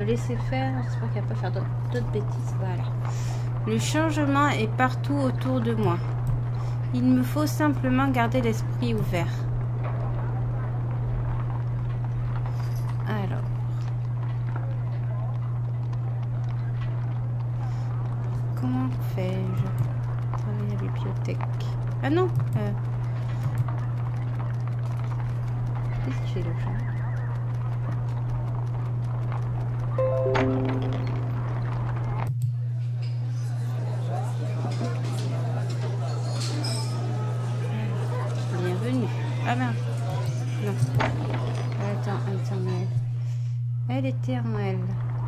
laisser faire. J'espère qu'elle va pas faire d'autres bêtises. Voilà. Le changement est partout autour de moi. Il me faut simplement garder l'esprit ouvert. Alors. Comment fais-je? Travailler à la bibliothèque. Ah non. Qu'est-ce qu'il fait le chat? Bienvenue. Ah merde. Non. Attends, elle était en elle.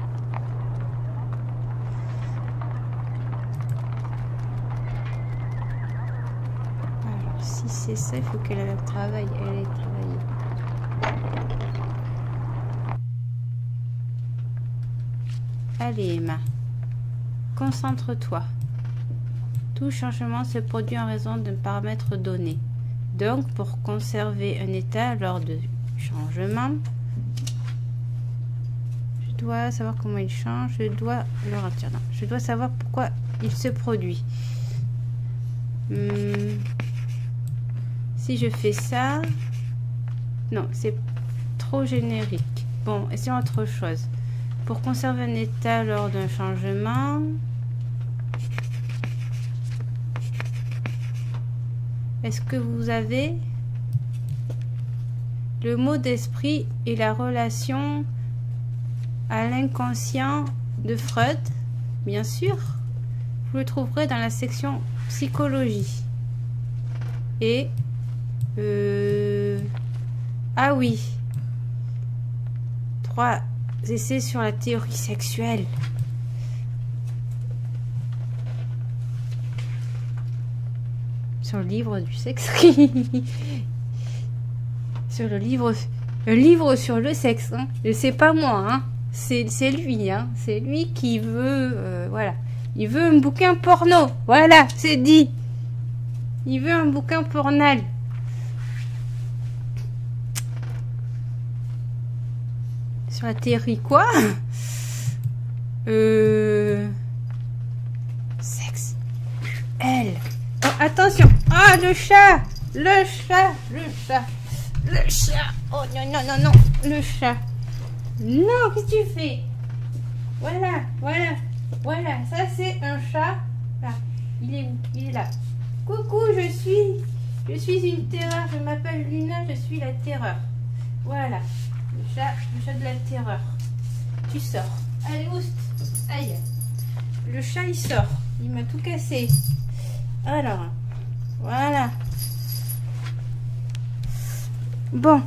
Alors, si c'est ça, il faut qu'elle travaille. Elle ait travaillé. Allez, Emma. Concentre-toi. Tout changement se produit en raison d'un paramètre donné. Donc, pour conserver un état lors de changement, je dois savoir comment il change. Je dois le retirer. Non, je dois savoir pourquoi il se produit. Si je fais ça... Non, c'est trop générique. Bon, essayons autre chose. Pour conserver un état lors d'un changement... Est-ce que vous avez le mot d'esprit et la relation à l'inconscient de Freud? Bien sûr. Vous le trouverez dans la section psychologie. Et... Ah oui. 3 essais sur la théorie sexuelle. Sur le livre du sexe. Sur le livre sur le sexe. Hein. C'est pas moi. Hein. C'est lui. Hein. C'est lui qui veut... voilà. Il veut un bouquin porno. Voilà, c'est dit. Il veut un bouquin pornal. Sur la théorie quoi? Sexe. Elle. Oh, attention. Ah, le chat. Le chat. Le chat. Le chat. Oh, non, non, non, non. Le chat. Non, qu'est-ce que tu fais? Voilà, voilà. Voilà, ça c'est un chat. Là. Il est où? Il est là. Coucou, je suis une terreur. Je m'appelle Luna, je suis la terreur. Voilà. Le chat de la terreur. Tu sors. Allez, oust. Aïe. Le chat, il sort. Il m'a tout cassé. Alors, voilà. Bon.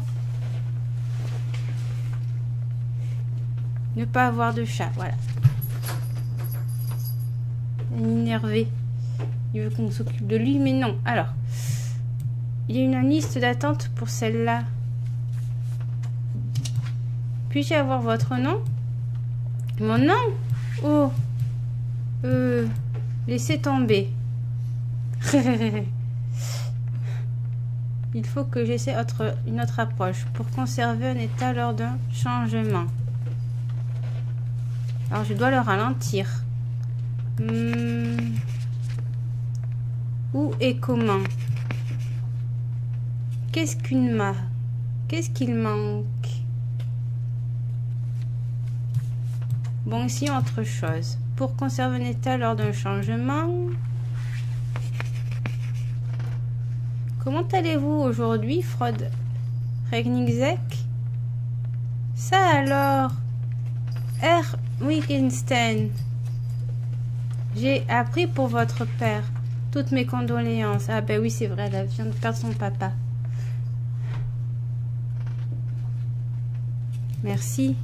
Ne pas avoir de chat, voilà. Il est énervé. Il veut qu'on s'occupe de lui, mais non. Alors, il y a une liste d'attente pour celle-là. Puis-je avoir votre nom? Mon nom? Oh. Laissez tomber. Il faut que j'essaie une autre approche pour conserver un état lors d'un changement. Alors, je dois le ralentir. Où et comment? Qu'est-ce qu'une main? Qu'est-ce qu'il manque? Bon, ici, autre chose. Pour conserver un état lors d'un changement. Comment allez-vous aujourd'hui, Freud Regnigzek? Ça alors? R. Wittgenstein. J'ai appris pour votre père. Toutes mes condoléances. Ah ben oui, c'est vrai, elle vient de perdre son papa. Merci.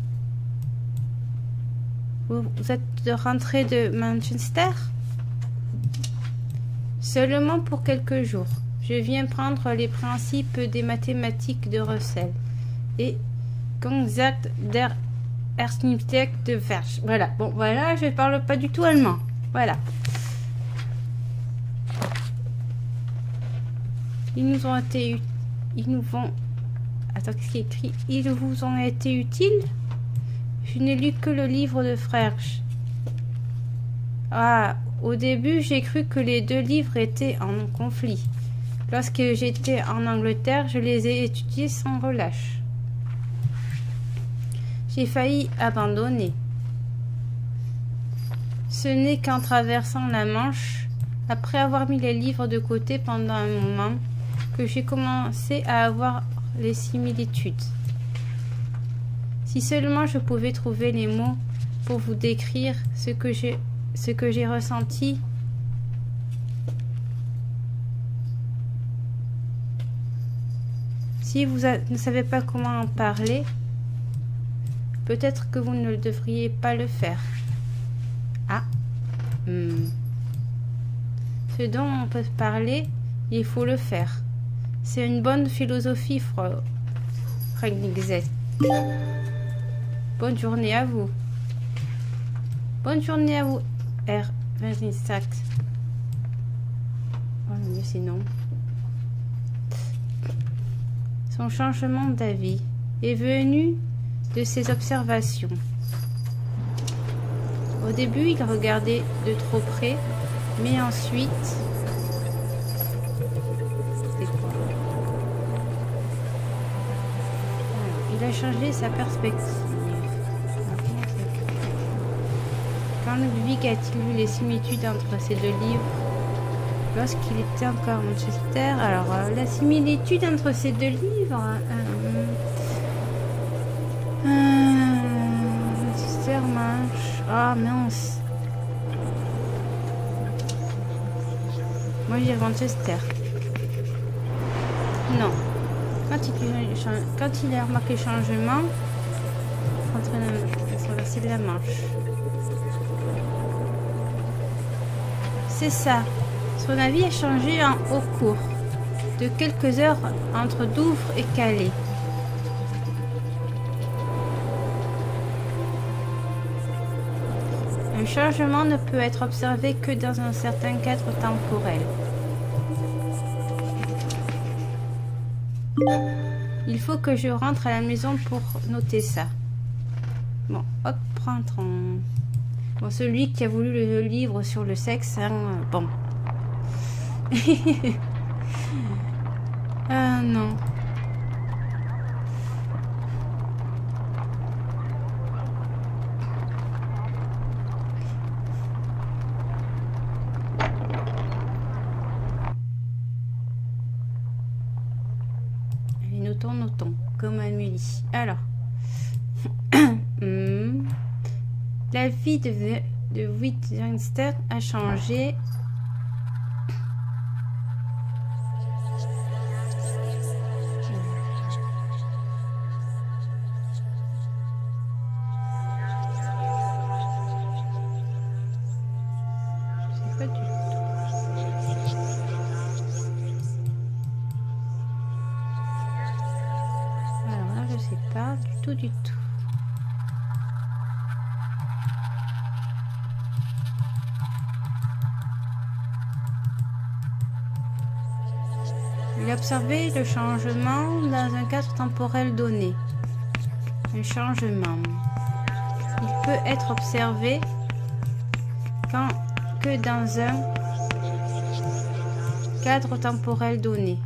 Vous êtes rentré de Manchester? Seulement pour quelques jours. Je viens prendre les principes des mathématiques de Russell et Concept der Arithmétique de Verge. Voilà. Bon, voilà, je parle pas du tout allemand. Voilà. Ils nous ont été... Ils nous vont... Attends, qu'est-ce qui est écrit? Ils vous ont été utiles? Je n'ai lu que le livre de Frege. Ah, au début, j'ai cru que les deux livres étaient en conflit. Lorsque j'étais en Angleterre, je les ai étudiés sans relâche. J'ai failli abandonner. Ce n'est qu'en traversant la Manche, après avoir mis les livres de côté pendant un moment, que j'ai commencé à avoir les similitudes. Si seulement je pouvais trouver les mots pour vous décrire ce que j'ai ressenti. Si vous ne savez pas comment en parler, peut-être que vous ne devriez pas le faire. Ah. Ce dont on peut parler, il faut le faire. C'est une bonne philosophie, Fräningset. Bonne journée à vous. Bonne journée à vous, R. Oh, le mieux c'est non. Son changement d'avis est venu de ses observations. Au début, il regardait de trop près, mais ensuite... C'est quoi? Il a changé sa perspective. Quand Ludwig a-t-il vu les similitudes entre ces deux livres lorsqu'il était encore à Manchester? Alors, la similitude entre ces deux livres... Manchester, Manche... Ah, mince. Moi, j'ai Manchester. Non. Quand il a remarqué le changement, c'est de la Manche. C'est ça. Son avis a changé au cours de quelques heures entre Douvres et Calais. Un changement ne peut être observé que dans un certain cadre temporel. Il faut que je rentre à la maison pour noter ça. Bon, hop, prends ton... Bon, celui qui a voulu le livre sur le sexe, hein, bon. Ah non. Allez, notons, comme Amélie. Alors. La vie de Wittgenstein a changé. Je sais pas du tout. Alors là, je sais pas du tout. Il a observé le changement dans un cadre temporel donné. Un changement. Il peut être observé que dans un cadre temporel donné.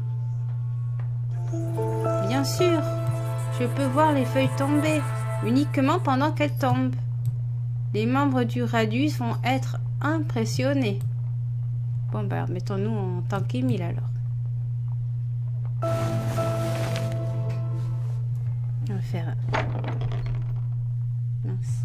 Bien sûr, je peux voir les feuilles tomber uniquement pendant qu'elles tombent. Les membres du radius vont être impressionnés. Bon, ben, mettons-nous en tant qu'Émile alors. On va faire... Mince.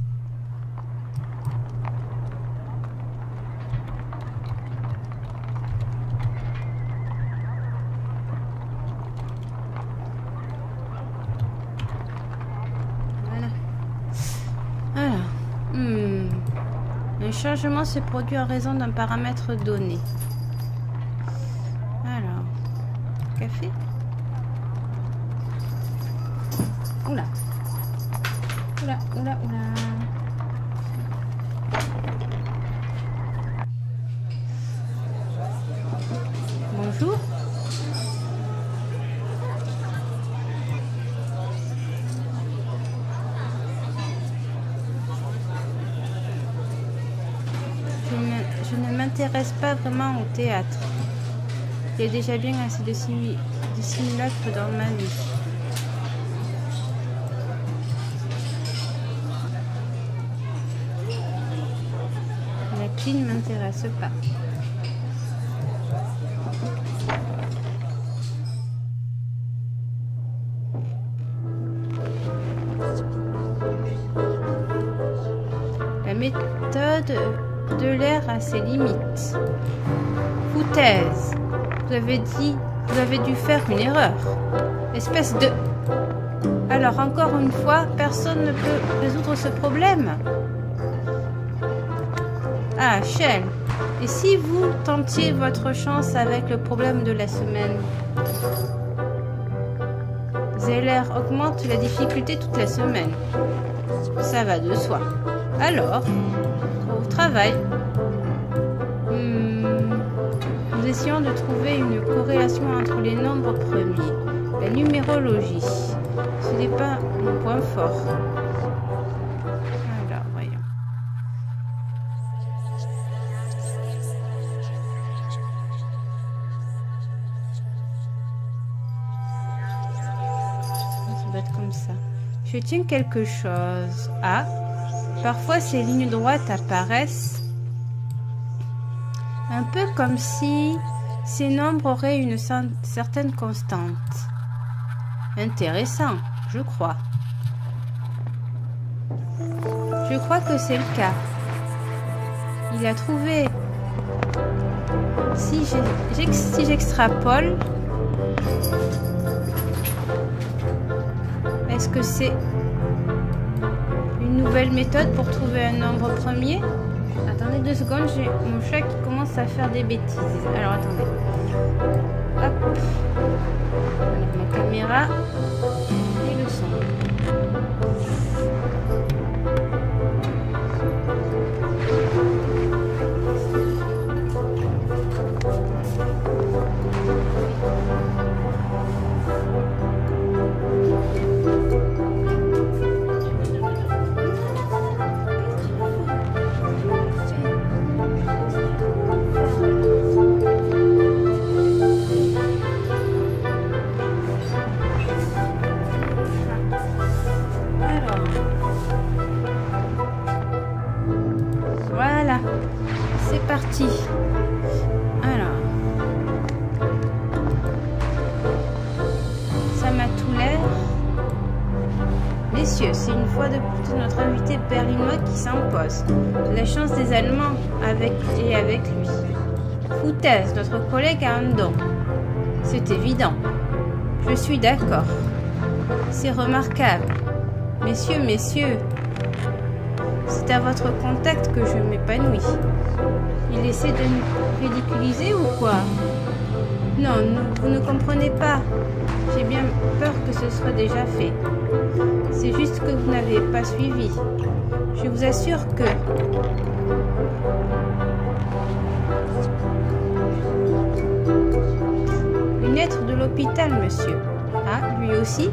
Voilà. Alors. Un changement se produit en raison d'un paramètre donné. Alors. Café. Oula. Oula, oula, oula. Bonjour. m'intéresse pas vraiment au théâtre. Il y a déjà bien assez de simulacres dans ma vie. La clim ne m'intéresse pas. La méthode de l'air a ses limites. Foutaise. Vous avez dû faire une erreur. Espèce de... Alors encore une fois, personne ne peut résoudre ce problème. Ah, Shell. Et si vous tentiez votre chance avec le problème de la semaine? Zeller augmente la difficulté toute la semaine. Ça va de soi. Alors, au travail, nous essayons de trouver une corrélation entre les nombres premiers. La numérologie, ce n'est pas mon point fort. Alors, voyons. Ça doit être comme ça. Je tiens quelque chose. Ah, parfois ces lignes droites apparaissent un peu comme si ces nombres auraient une certaine constante. Intéressant, je crois. Je crois que c'est le cas. Il a trouvé... Si j'extrapole... Est-ce que c'est une nouvelle méthode pour trouver un nombre premier? Attendez 2 secondes, j'ai mon chat qui commence à faire des bêtises. Alors attendez. Hop. Avec ma caméra et le son. Voilà, c'est parti. Alors, ça m'a tout l'air. Messieurs, c'est une fois de plus notre invité berlinois qui s'impose. La chance des Allemands avec lui. Foutaise, notre collègue a un don. C'est évident. Je suis d'accord. C'est remarquable. Messieurs, c'est à votre contact que je m'épanouis. Il essaie de nous ridiculiser ou quoi? Non, vous ne comprenez pas. J'ai bien peur que ce soit déjà fait. C'est juste que vous n'avez pas suivi. Je vous assure que... Une lettre de l'hôpital, monsieur. Ah, lui aussi?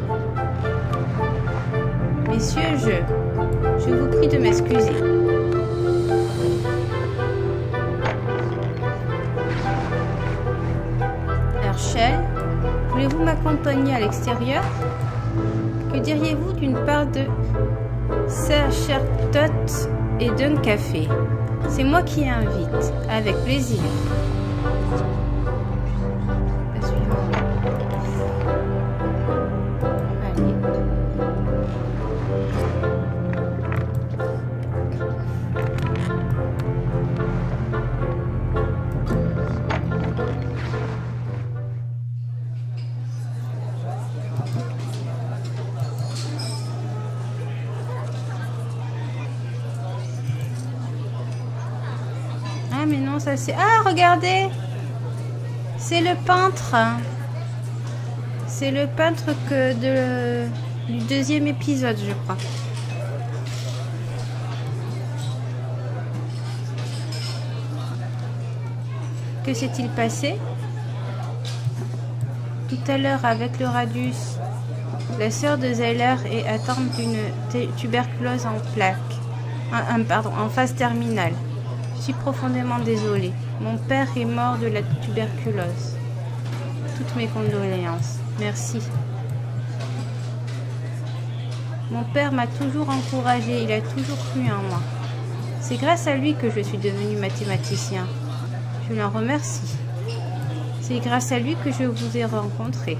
Messieurs, je vous prie de m'excuser. Herschel, voulez-vous m'accompagner à l'extérieur? Que diriez-vous d'une part de Sachertot et d'un café? C'est moi qui invite, avec plaisir. La suivante. Allez. Ah mais non, ça c'est... Ah, regardez! C'est le peintre. C'est le peintre du 2e épisode, je crois. Que s'est-il passé? Tout à l'heure, avec le radius, la sœur de Zeller est atteinte d'une tuberculose en plaques. En phase terminale. Je suis profondément désolée. Mon père est mort de la tuberculose. Toutes mes condoléances. Merci. Mon père m'a toujours encouragé, il a toujours cru en moi. C'est grâce à lui que je suis devenu mathématicien. Je l'en remercie. C'est grâce à lui que je vous ai rencontré.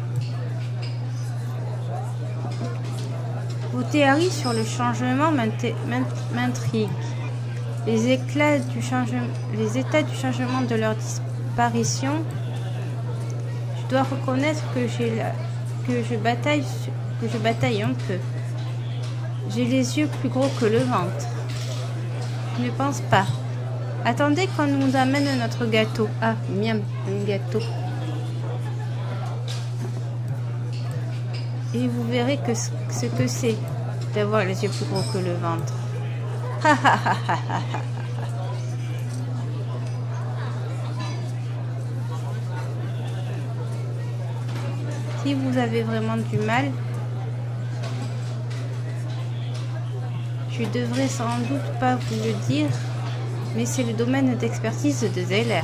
Vos théories sur le changement m'intriguent. Les états du changement de leur disparition, je dois reconnaître que je bataille un peu. J'ai les yeux plus gros que le ventre. Je ne pense pas. Attendez qu'on nous amène notre gâteau. Ah, miam, un gâteau. Et vous verrez ce que c'est d'avoir les yeux plus gros que le ventre. Ha ha ha ha ha ha. Si vous avez vraiment du mal, je devrais sans doute pas vous le dire, mais c'est le domaine d'expertise de Zeller.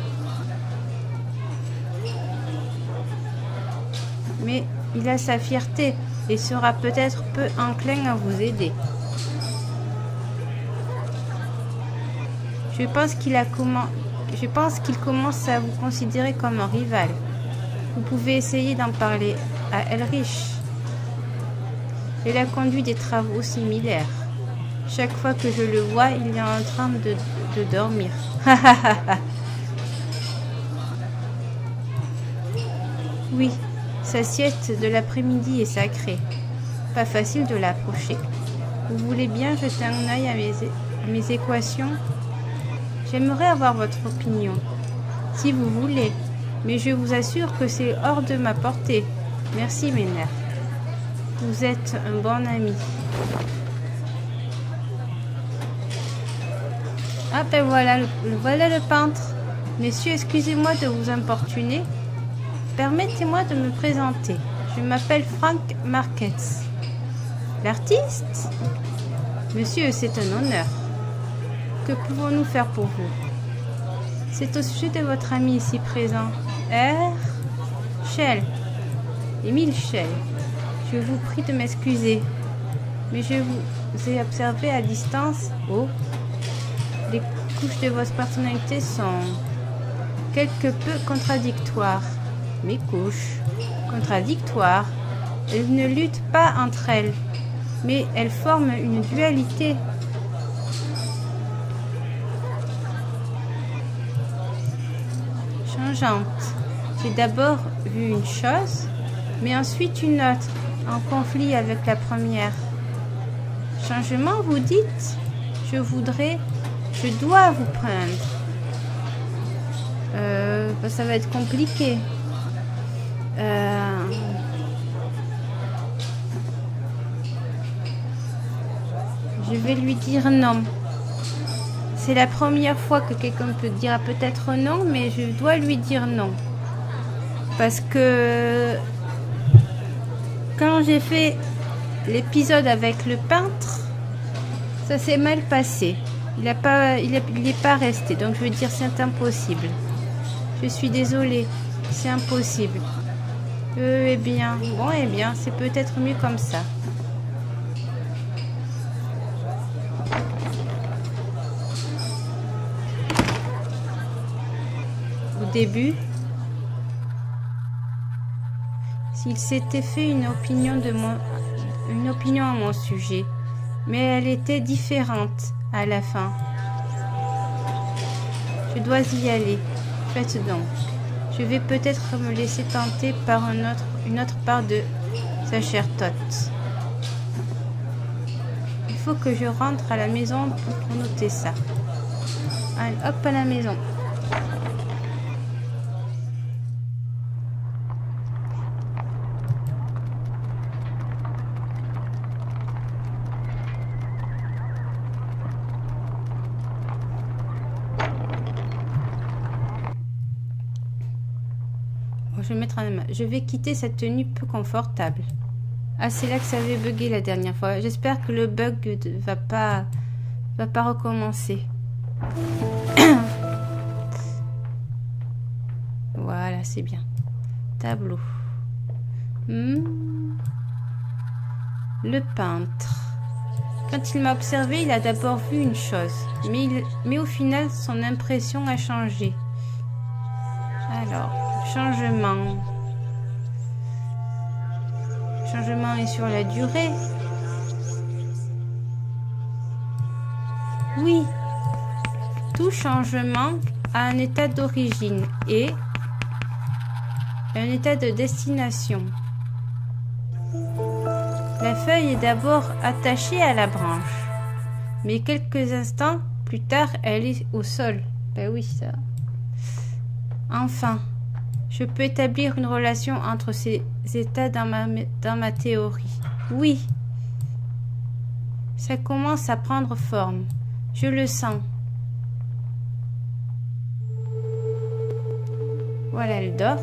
Mais il a sa fierté et sera peut-être peu enclin à vous aider. Je pense qu'il commence à vous considérer comme un rival. Vous pouvez essayer d'en parler à Elrich. Il a conduit des travaux similaires. Chaque fois que je le vois, il est en train de dormir. Oui, sa sieste de l'après-midi est sacrée. Pas facile de l'approcher. Vous voulez bien jeter un œil à mes équations? J'aimerais avoir votre opinion, si vous voulez, mais je vous assure que c'est hors de ma portée. Merci, Ménard. Vous êtes un bon ami. Ah ben voilà le peintre. Messieurs, excusez-moi de vous importuner. Permettez-moi de me présenter. Je m'appelle Frank Marquez. L'artiste? Monsieur, c'est un honneur. Que pouvons-nous faire pour vous? C'est au sujet de votre ami ici présent. Shell. Émile Shell. Je vous prie de m'excuser. Mais je vous ai observé à distance. Oh. Les couches de votre personnalité sont quelque peu contradictoires. Mes couches. Contradictoires. Elles ne luttent pas entre elles, mais elles forment une dualité. Changeante. J'ai d'abord vu une chose, mais ensuite une autre, en conflit avec la première. Changement, vous dites? Je dois vous prendre. Ça va être compliqué. Je vais lui dire non. C'est la première fois que quelqu'un peut dire peut-être non, mais je dois lui dire non. Parce que quand j'ai fait l'épisode avec le peintre, ça s'est mal passé. Il n'est pas resté, donc je veux dire c'est impossible. Je suis désolée, c'est impossible. Eh bien, bon, eh bien, c'est peut-être mieux comme ça. Au début, s'il s'était fait une opinion à mon sujet, mais elle était différente à la fin. Je dois y aller. Faites donc. Je vais peut-être me laisser tenter par une autre part de sa chère Toth. Il faut que je rentre à la maison pour noter ça. Allez, hop à la maison. Je vais quitter cette tenue peu confortable. Ah, c'est là que ça avait bugué la dernière fois. J'espère que le bug va pas recommencer. Voilà, c'est bien. Tableau. Le peintre. Quand il m'a observé, il a d'abord vu une chose. Mais au final, son impression a changé. Alors, changement. Changement est sur la durée. Oui. Tout changement a un état d'origine et un état de destination. La feuille est d'abord attachée à la branche, mais quelques instants plus tard, elle est au sol. Ben oui, ça. Enfin, je peux établir une relation entre ces états dans ma théorie. Oui, ça commence à prendre forme. Je le sens. Voilà, elle dort.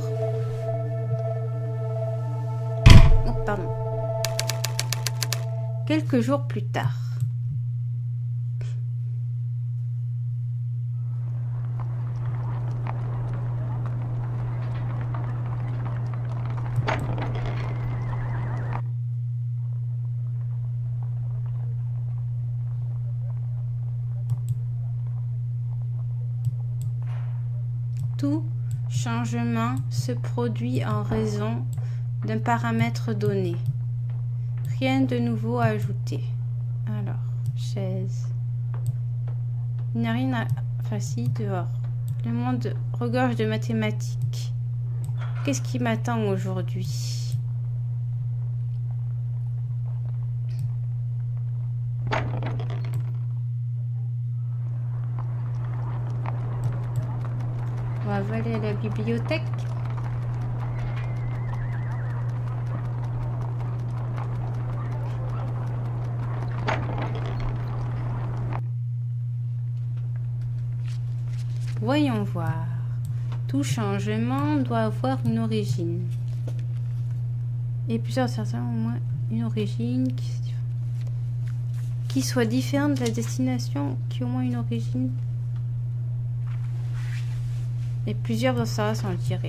Oh, pardon. Quelques jours plus tard. Tout changement se produit en raison d'un paramètre donné. Rien de nouveau à ajouter. Alors, chaise. Il n'y a rien à... Enfin, si, dehors. Le monde regorge de mathématiques. Qu'est-ce qui m'attend aujourd'hui? On va aller à la bibliothèque. Voyons voir. Tout changement doit avoir une origine. Et plusieurs certains au moins une origine qui soit différente de la destination, qui au moins une origine. Et plusieurs observations, je dirais.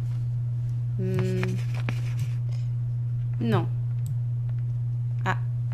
Non. Ah.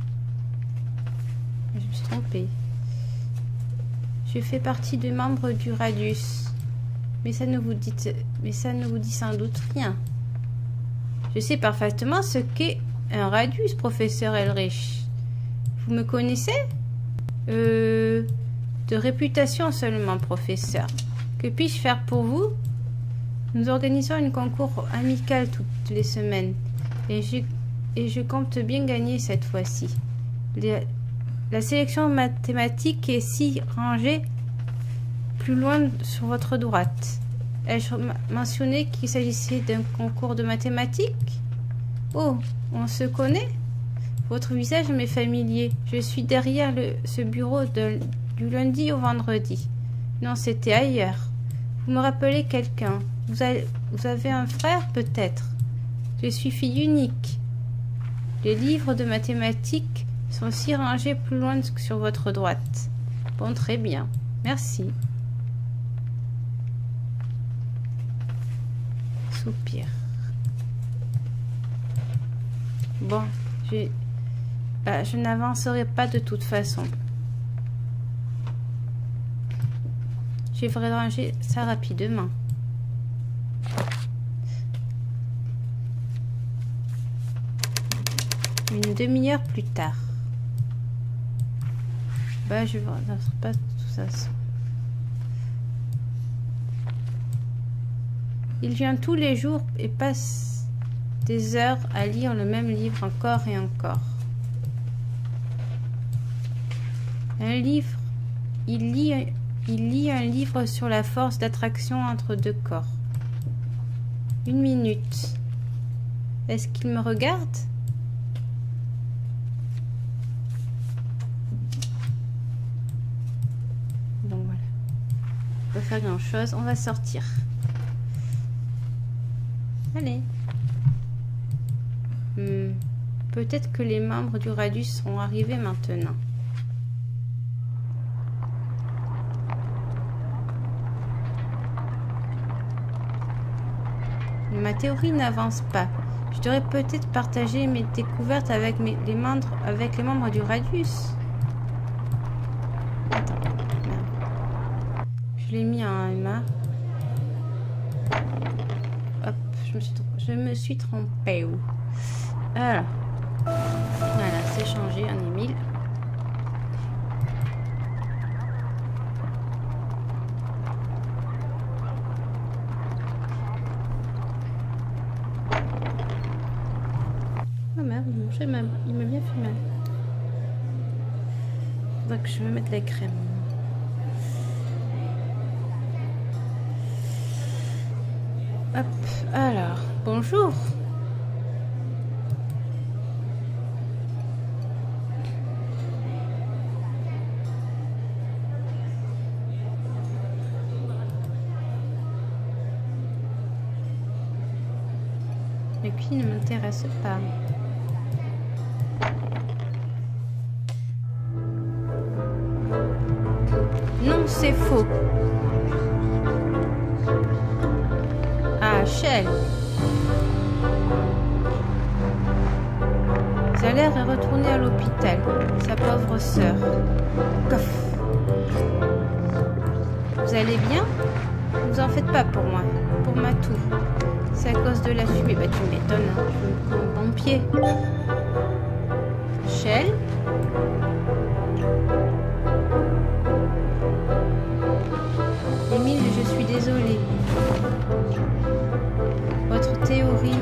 Je me suis trompée. Je fais partie des membres du Radius. Mais ça ne vous dit sans doute rien. Je sais parfaitement ce qu'est un Radius, professeur Elrich. Vous me connaissez? De réputation seulement, professeur. Que puis-je faire pour vous? Nous organisons un concours amical toutes les semaines. Et je compte bien gagner cette fois-ci. La sélection mathématique est si rangée plus loin sur votre droite. Ai-je mentionné qu'il s'agissait d'un concours de mathématiques? Oh, on se connaît? Votre visage m'est familier. Je suis derrière ce bureau du lundi au vendredi. Non, c'était ailleurs. Vous me rappelez quelqu'un? Vous avez un frère, peut-être? Je suis fille unique. Les livres de mathématiques sont si rangés plus loin que sur votre droite. Bon, très bien. Merci. Soupir. Bon, je n'avancerai pas de toute façon. Je vais ranger ça rapidement. Une demi-heure plus tard. Bah, je ne vais pas tout ça. Il vient tous les jours et passe des heures à lire le même livre encore et encore. Un livre. Il lit un livre sur la force d'attraction entre deux corps. 1 minute. Est-ce qu'il me regarde? Bon, voilà. On peut faire grand chose. On va sortir. Allez. Peut-être que les membres du Radius sont arrivés maintenant. Mais ma théorie n'avance pas. Je devrais peut-être partager mes découvertes avec les membres du Radius. Attends, merde. Je l'ai mis en MA. Hop, je me suis trompée. Alors, voilà, c'est changé en Émile. Oh merde, il m'a bien fait mal. Donc je vais mettre la crème. Hop, alors, bonjour. Et puis il ne m'intéresse pas. Non, c'est faux. Ah, Shell. Zahler est retourné à l'hôpital. Sa pauvre sœur. Coff. Vous allez bien? Ne vous en faites pas pour moi. Pour ma toux. C'est à cause de la fumée. Bah, tu m'étonnes. Hein. Je me prends mon pied. Shell? Émile, je suis désolée. Votre théorie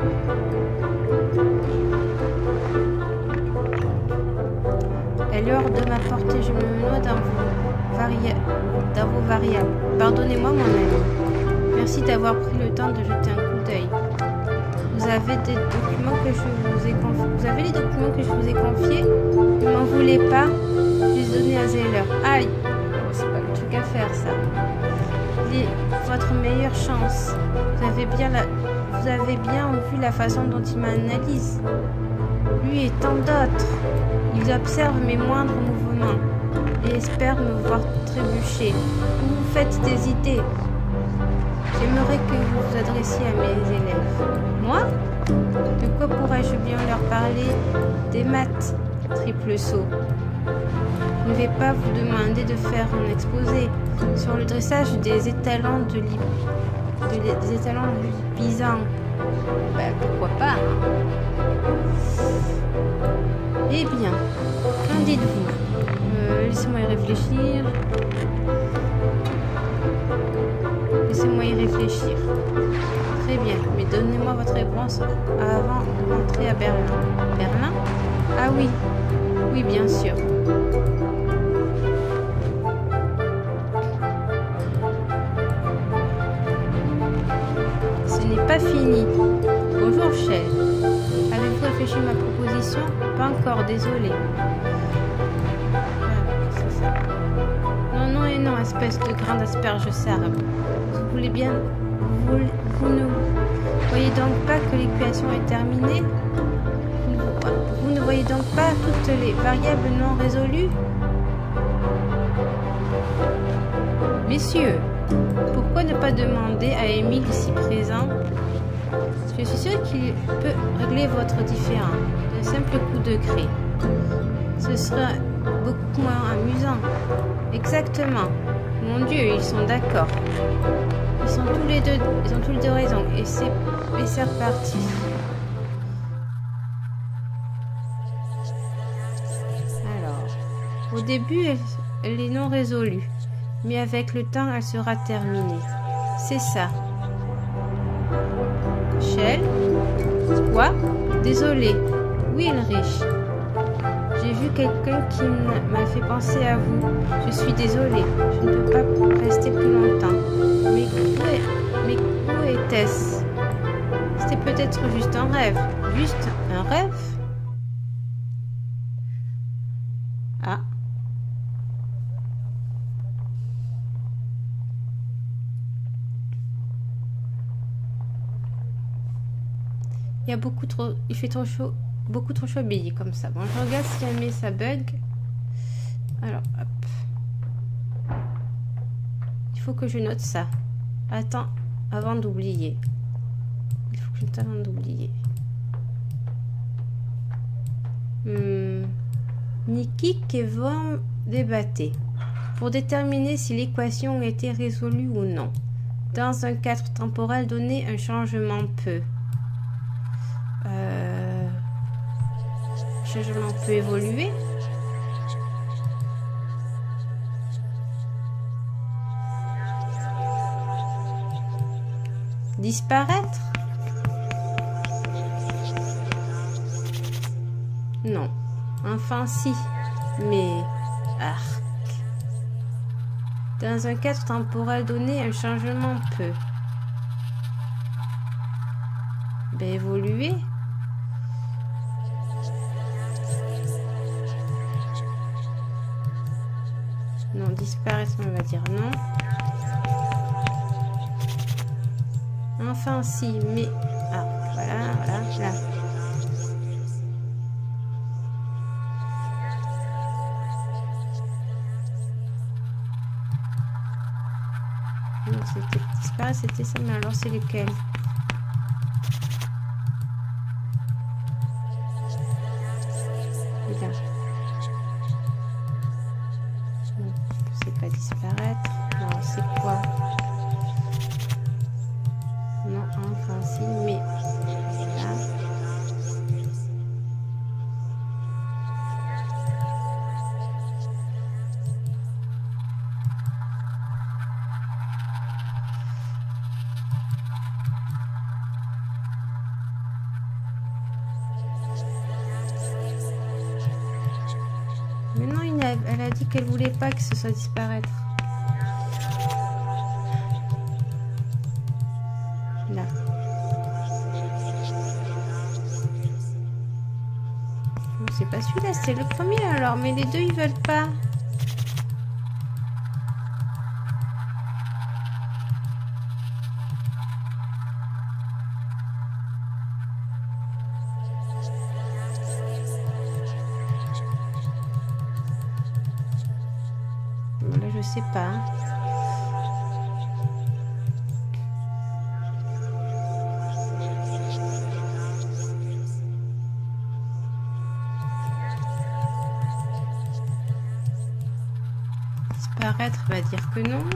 est hors de ma portée. Je me noie dans vos variables. Pardonnez-moi, mon ami. Merci d'avoir pris le temps de jeter un coup d'œil. Vous avez des documents que je vous ai confiés. Vous avez les documents que je vous ai confiés? Ne m'en voulez pas. Je les ai donnés à Zahler. Aïe! C'est pas le truc à faire, ça. Votre meilleure chance. Vous avez bien vu la façon dont il m'analyse. Lui et tant d'autres. Ils observent mes moindres mouvements et espèrent me voir trébucher. Vous vous faites des idées. J'aimerais que vous vous adressiez à mes élèves. Moi? De quoi pourrais-je bien leur parler? Des maths. Triple saut. Je ne vais pas vous demander de faire un exposé sur le dressage des étalons des étalons lipisants. Ben, pourquoi pas? Eh bien, qu'en dites-vous? Laissez-moi y réfléchir. Laissez-moi y réfléchir. Très bien, mais donnez-moi votre réponse avant de rentrer à Berlin. Berlin? Ah oui, oui, bien sûr. Ce n'est pas fini. Bonjour, Shell. Avez-vous réfléchi à ma proposition? Pas encore, désolé. C'est ça. Non, non et non, espèce de grande asperge sarbe. Vous voulez bien... Vous ne voyez donc pas que l'équation est terminée? Vous ne voyez donc pas toutes les variables non résolues? Messieurs, pourquoi ne pas demander à Émile ici présent? Je suis sûr qu'il peut régler votre différend d'un simple coup de craie. Ce sera beaucoup moins amusant. Exactement. Mon Dieu, ils sont d'accord. Ils ont tous les deux raison. Et c'est reparti. Alors, au début, elle est non résolue. Mais avec le temps, elle sera terminée. C'est ça. Shell? Quoi? Désolé. Oui, Ulrich. J'ai vu quelqu'un qui m'a fait penser à vous. Je suis désolée. Je ne peux pas rester plus longtemps. Mais où était-ce? C'était peut-être juste un rêve. Juste un rêve? Ah. Il fait trop chaud, beaucoup trop chaud à bailler comme ça. Bon, je regarde si jamais ça bug. Alors, hop. Il faut que je note ça. Attends, avant d'oublier. Je t'avais d'oublier. Nikki Kevon débattait pour déterminer si l'équation était résolue ou non. Dans un cadre temporel donné, un changement peut. Changement peut évoluer. Disparaître? Non. Enfin si. Mais... arc. Dans un cadre temporel donné, un changement peut... ben, évoluer. Non, disparaître, on va dire non. Enfin si, mais... ah, voilà, voilà, là. Non, c'était disparaître, c'était ça, mais alors c'est lequel? Là. Non, c'est pas disparaître. Non, c'est quoi? Non, enfin si, mais là. Mais non, elle a dit qu'elle voulait pas que ce soit disparaître. Là. Non, c'est pas celui-là, c'est le premier alors, mais les deux ils veulent pas. Bon, là je sais pas. Hein. Disparaître va dire que non.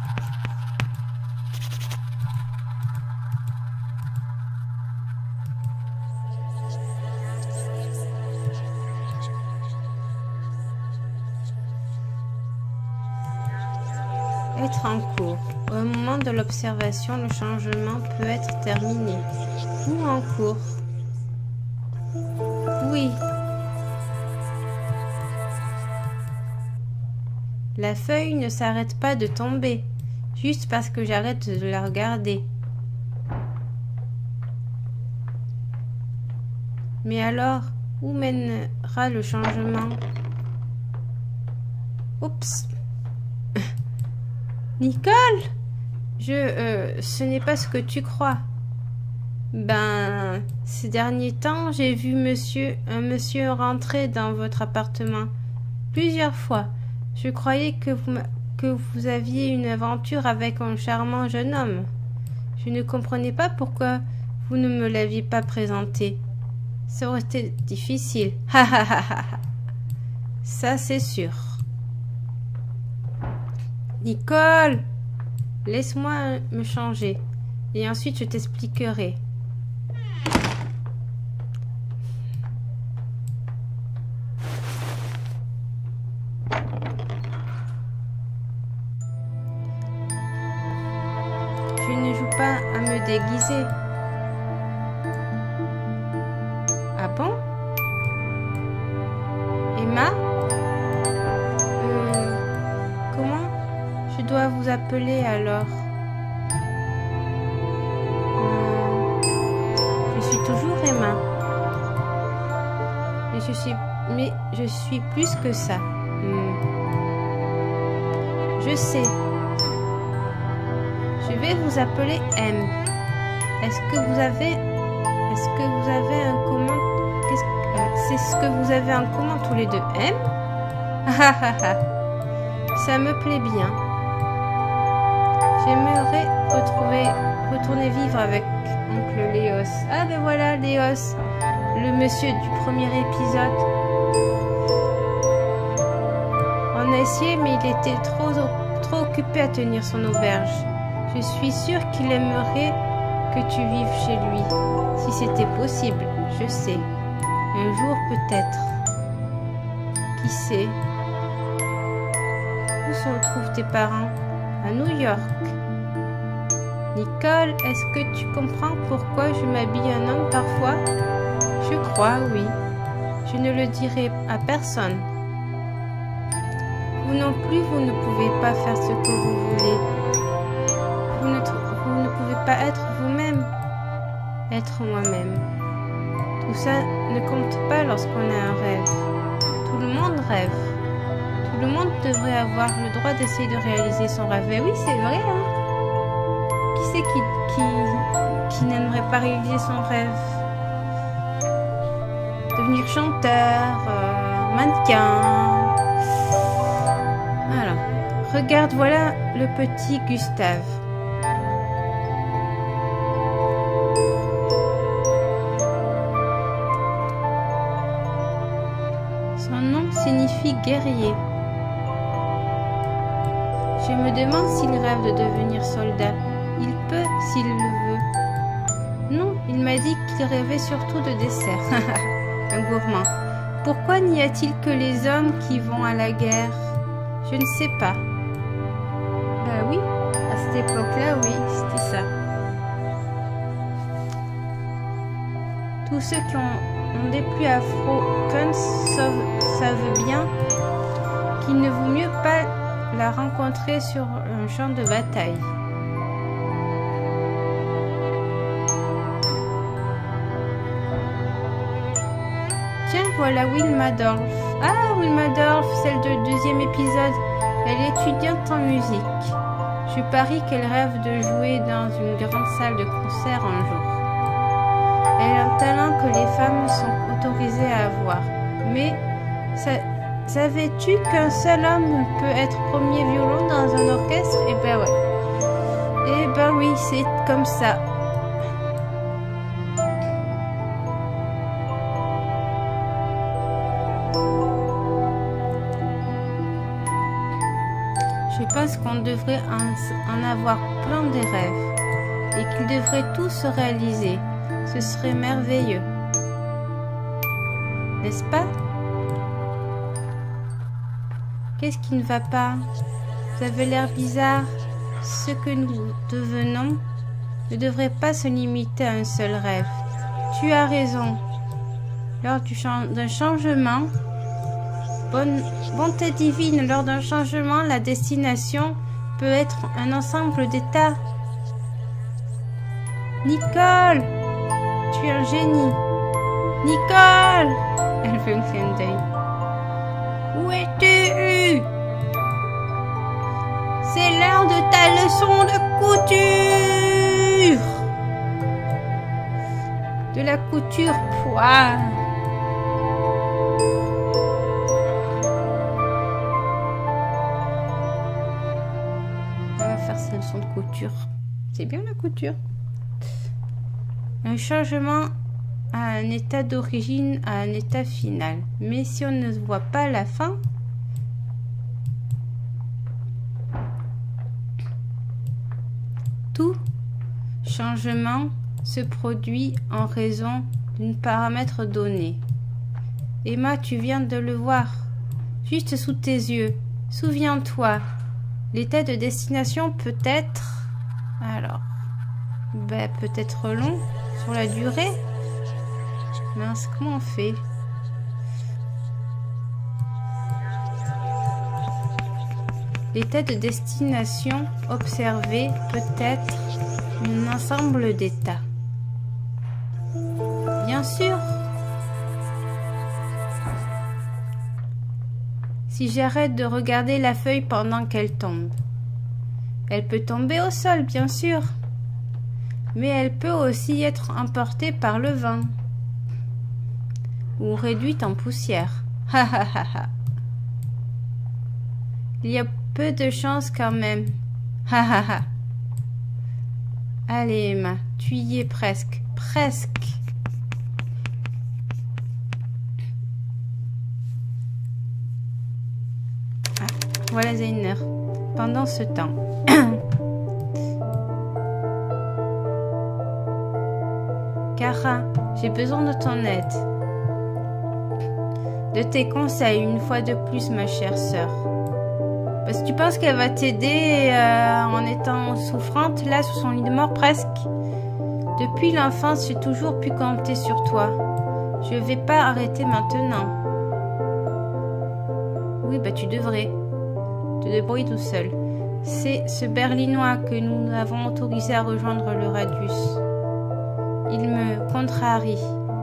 Être en cours. Au moment de l'observation, le changement peut être terminé. Ou en cours. Oui. La feuille ne s'arrête pas de tomber, juste parce que j'arrête de la regarder. Mais alors, où mènera le changement? Oups. Nicole, ce n'est pas ce que tu crois. Ben, ces derniers temps, j'ai vu un monsieur rentrer dans votre appartement plusieurs fois. Je croyais que vous aviez une aventure avec un charmant jeune homme. Je ne comprenais pas pourquoi vous ne me l'aviez pas présenté. Ça aurait été difficile. Ha ha ha ha. Ça, c'est sûr. Nicole, laisse-moi me changer et ensuite je t'expliquerai. Je ne joue pas à me déguiser. Ah bon? Emma? Comment je dois vous appeler alors? Je suis toujours Emma. Mais je suis plus que ça. Je sais. Je vais vous appeler M. Est-ce que vous avez un commun? C'est ce que vous avez en commun tous les deux, M? Ça me plaît bien. J'aimerais retourner vivre avec oncle Léon. Léos. Ah ben voilà, Léos, le monsieur du premier épisode. On a essayé, mais il était trop occupé à tenir son auberge. Je suis sûre qu'il aimerait que tu vives chez lui. Si c'était possible, je sais. Un jour peut-être. Qui sait? Où se retrouvent tes parents? À New York. Nicole, est-ce que tu comprends pourquoi je m'habille un homme parfois? Je crois, oui. Je ne le dirai à personne. Vous non plus, vous ne pouvez pas faire ce que vous voulez. Vous ne pouvez pas être vous-même. Être moi-même. Tout ça ne compte pas lorsqu'on a un rêve. Tout le monde rêve. Tout le monde devrait avoir le droit d'essayer de réaliser son rêve. Et oui, c'est vrai, hein. Qui c'est qui n'aimerait pas réaliser son rêve? Devenir chanteur, mannequin. Alors, regarde, voilà le petit Gustave. Son nom signifie guerrier. Je me demande s'il rêve de devenir soldat. Il peut s'il le veut. Non, il m'a dit qu'il rêvait surtout de dessert. Un gourmand. Pourquoi n'y a-t-il que les hommes qui vont à la guerre? Je ne sais pas. Bah oui, à cette époque-là, oui, c'était ça. Tous ceux qui ont des pluies afro-cuns savent bien qu'il ne vaut mieux pas la rencontrer sur un champ de bataille. Tiens, voilà Wilma Dolph. Ah, Wilma Dolph, celle du deuxième épisode. Elle est étudiante en musique. Je parie qu'elle rêve de jouer dans une grande salle de concert un jour. Elle a un talent que les femmes sont autorisées à avoir. Mais savais-tu qu'un seul homme peut être premier violon dans un orchestre? Eh ben ouais. Eh ben oui, c'est comme ça. Je pense qu'on devrait en avoir plein des rêves et qu'ils devraient tous se réaliser. Ce serait merveilleux. N'est-ce pas? Qu'est-ce qui ne va pas? Vous avez l'air bizarre. Ce que nous devenons ne devrait pas se limiter à un seul rêve. Tu as raison. Lors d'un changement, bonté divine, lors d'un changement, la destination peut être un ensemble d'états. Nicole, tu es un génie. Nicole! Elle fait un clin d'œil. Où es-tu? C'est l'heure de ta leçon de couture. De la couture poire. Elle va faire sa leçon de couture. C'est bien la couture. Un changement à un état d'origine à un état final. Mais si on ne voit pas la fin, tout changement se produit en raison d'un paramètre donné. Emma, tu viens de le voir, juste sous tes yeux. Souviens-toi, l'état de destination peut être... Alors, ben, peut-être long sur la durée. Mince, comment on fait? L'état de destination observé peut être un ensemble d'états. Bien sûr. Si j'arrête de regarder la feuille pendant qu'elle tombe, elle peut tomber au sol, bien sûr. Mais elle peut aussi être emportée par le vent. Ou réduite en poussière. Ha ha ha ha. Il y a peu de chance quand même. Ha ha ha. Allez Emma, tu y es presque. Presque. Ah, voilà Zeiner. Pendant ce temps. Kara, j'ai besoin de ton aide. De tes conseils, une fois de plus, ma chère sœur. Parce que tu penses qu'elle va t'aider en étant souffrante, là, sur son lit de mort, presque. Depuis l'enfance, j'ai toujours pu compter sur toi. Je vais pas arrêter maintenant. Oui, bah tu devrais. Te débrouiller tout seul. C'est ce Berlinois que nous avons autorisé à rejoindre le Radius. Il me contrarie.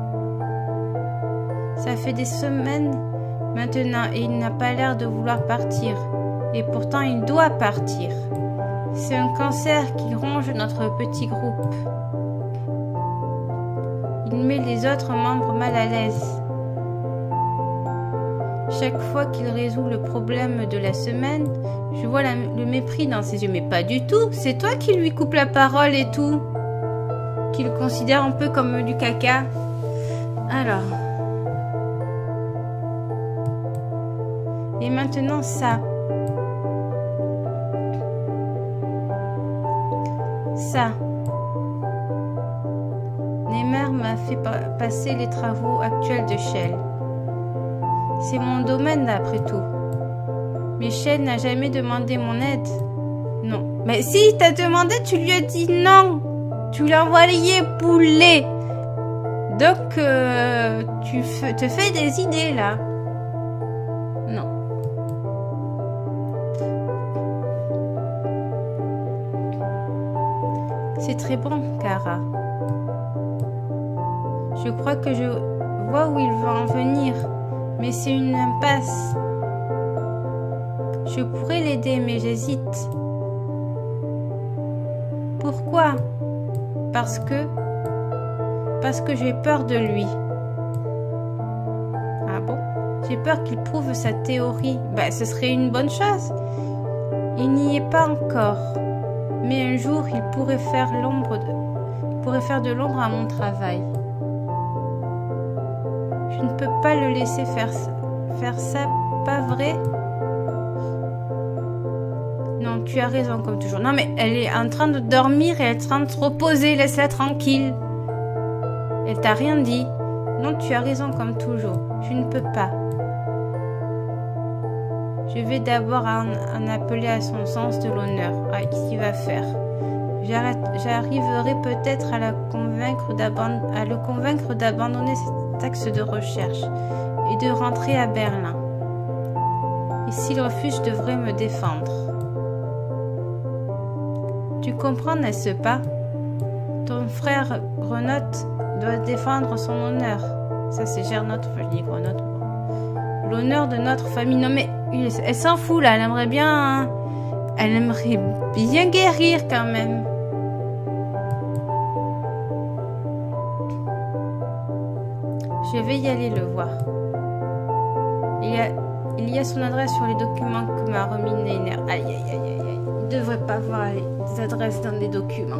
Ça fait des semaines maintenant et il n'a pas l'air de vouloir partir. Et pourtant, il doit partir. C'est un cancer qui ronge notre petit groupe. Il met les autres membres mal à l'aise. Chaque fois qu'il résout le problème de la semaine, je vois le mépris dans ses yeux. Mais pas du tout, c'est toi qui lui coupe la parole et tout. Qui le considère un peu comme du caca. Alors. Et maintenant ça. Ça. Neymar m'a fait passer les travaux actuels de Shell. C'est mon domaine après tout. Mais Shell n'a jamais demandé mon aide. Non. Mais si, t'as demandé, tu lui as dit non. Tu l'as envoyé poulet. Donc, tu te fais des idées là. Non. C'est très bon, Kara. Je crois que je vois où il veut en venir. Mais c'est une impasse. Je pourrais l'aider, mais j'hésite. Pourquoi? Parce que j'ai peur de lui. Ah bon? J'ai peur qu'il prouve sa théorie. Bah, ce serait une bonne chose. Il n'y est pas encore. Mais un jour, il pourrait faire de l'ombre à mon travail. Je ne peux pas le laisser faire ça, pas vrai? Non, tu as raison, comme toujours. Non, mais elle est en train de dormir et elle est en train de se reposer. Laisse-la tranquille. Elle t'a rien dit. Non, tu as raison, comme toujours. Je ne peux pas. Je vais d'abord en appeler à son sens de l'honneur. Ah, qu'est-ce qu'il va faire? J'arriverai peut-être à le convaincre d'abandonner cet axe de recherche et de rentrer à Berlin. Et s'il refuse, je devrais me défendre. Tu comprends, n'est-ce pas? Ton frère Grenotte doit défendre son honneur. Ça, c'est Gernot, je dis Grenotte. L'honneur de notre famille. Non, mais elle s'en fout, là. Elle aimerait bien guérir, quand même. Je vais y aller le voir. Il y a son adresse sur les documents que m'a remis Neiner. Aïe, aïe, aïe, aïe, aïe. Il ne devrait pas voir des adresses dans les documents.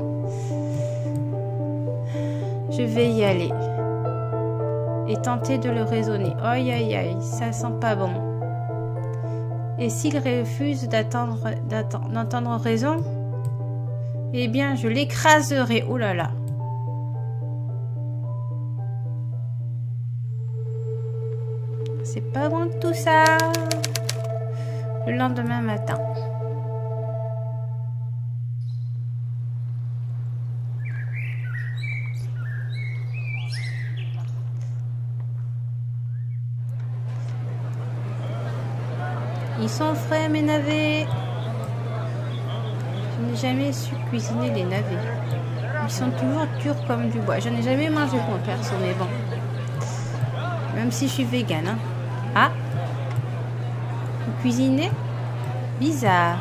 Je vais y aller. Et tenter de le raisonner. Aïe, aïe, aïe, ça sent pas bon. Et s'il refuse d'entendre raison, eh bien, je l'écraserai. Oh là là. C'est pas bon tout ça. Le lendemain matin. Ils sont frais mes navets. Je n'ai jamais su cuisiner les navets. Ils sont toujours durs comme du bois. Je n'ai jamais mangé pour perso, mais bon. Même si je suis végane. Hein. Ah, vous cuisinez? Bizarre.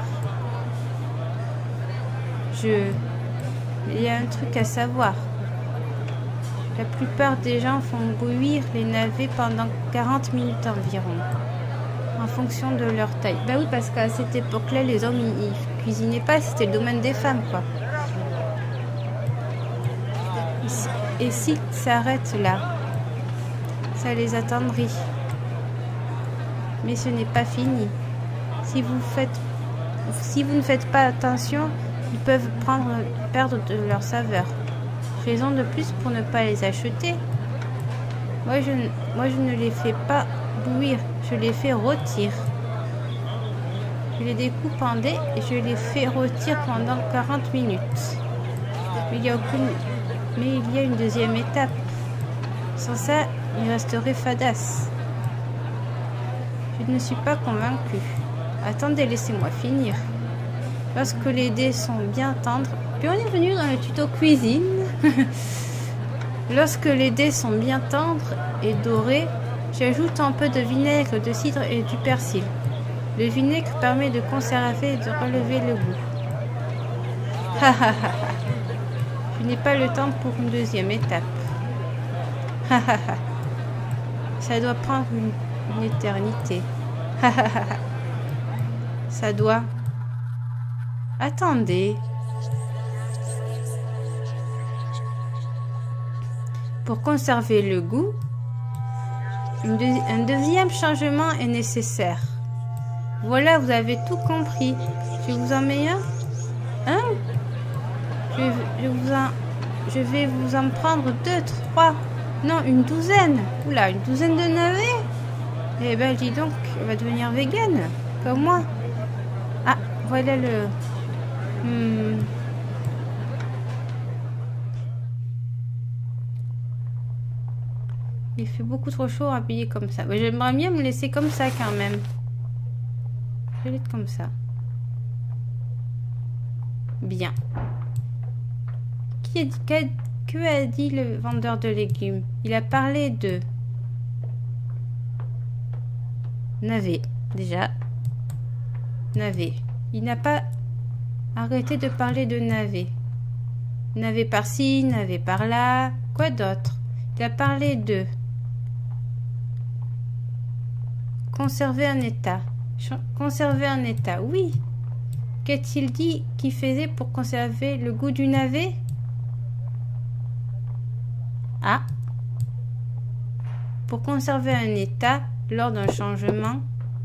Il y a un truc à savoir. La plupart des gens font bouillir les navets pendant 40 minutes environ. En fonction de leur taille. Bah oui, parce qu'à cette époque-là, les hommes, ils cuisinaient pas. C'était le domaine des femmes, quoi. Ici. Et s'ils s'arrêtent là, ça les attendrit. Mais ce n'est pas fini. Si vous ne faites pas attention, ils peuvent perdre de leur saveur. Raison de plus pour ne pas les acheter. Moi, je ne les fais pas bouillir, je les fais rôtir. Je les découpe en dés et je les fais rôtir pendant 40 minutes. Mais il y a une deuxième étape. Sans ça, il resterait fadasse. Je ne suis pas convaincue. Attendez, laissez-moi finir. Lorsque les dés sont bien tendres... Puis on est venu dans le tuto cuisine. Lorsque les dés sont bien tendres et dorés, j'ajoute un peu de vinaigre, de cidre et du persil. Le vinaigre permet de conserver et de relever le goût. Je n'ai pas le temps pour une deuxième étape. Ça doit prendre une éternité. Ça doit... Attendez. Pour conserver le goût, un deuxième changement est nécessaire. Voilà, vous avez tout compris. Je vous en mets un? Hein? Je vais vous en prendre 2, 3, non, une douzaine. Oula, une douzaine de navets? Eh ben, dis donc, elle va devenir végane, comme moi. Ah, voilà le... Il fait beaucoup trop chaud à habiller comme ça. Mais j'aimerais bien me laisser comme ça quand même. Je vais être comme ça. Bien. Que a dit le vendeur de légumes? Il a parlé de... navet, déjà. Navet. Il n'a pas arrêté de parler de navet. Navet par-ci, navet par-là. Quoi d'autre? Il a parlé de... conserver un état. Conserver un état, oui. Qu'a-t-il dit qu'il faisait pour conserver le goût du navet? Ah. Pour conserver un état lors d'un changement.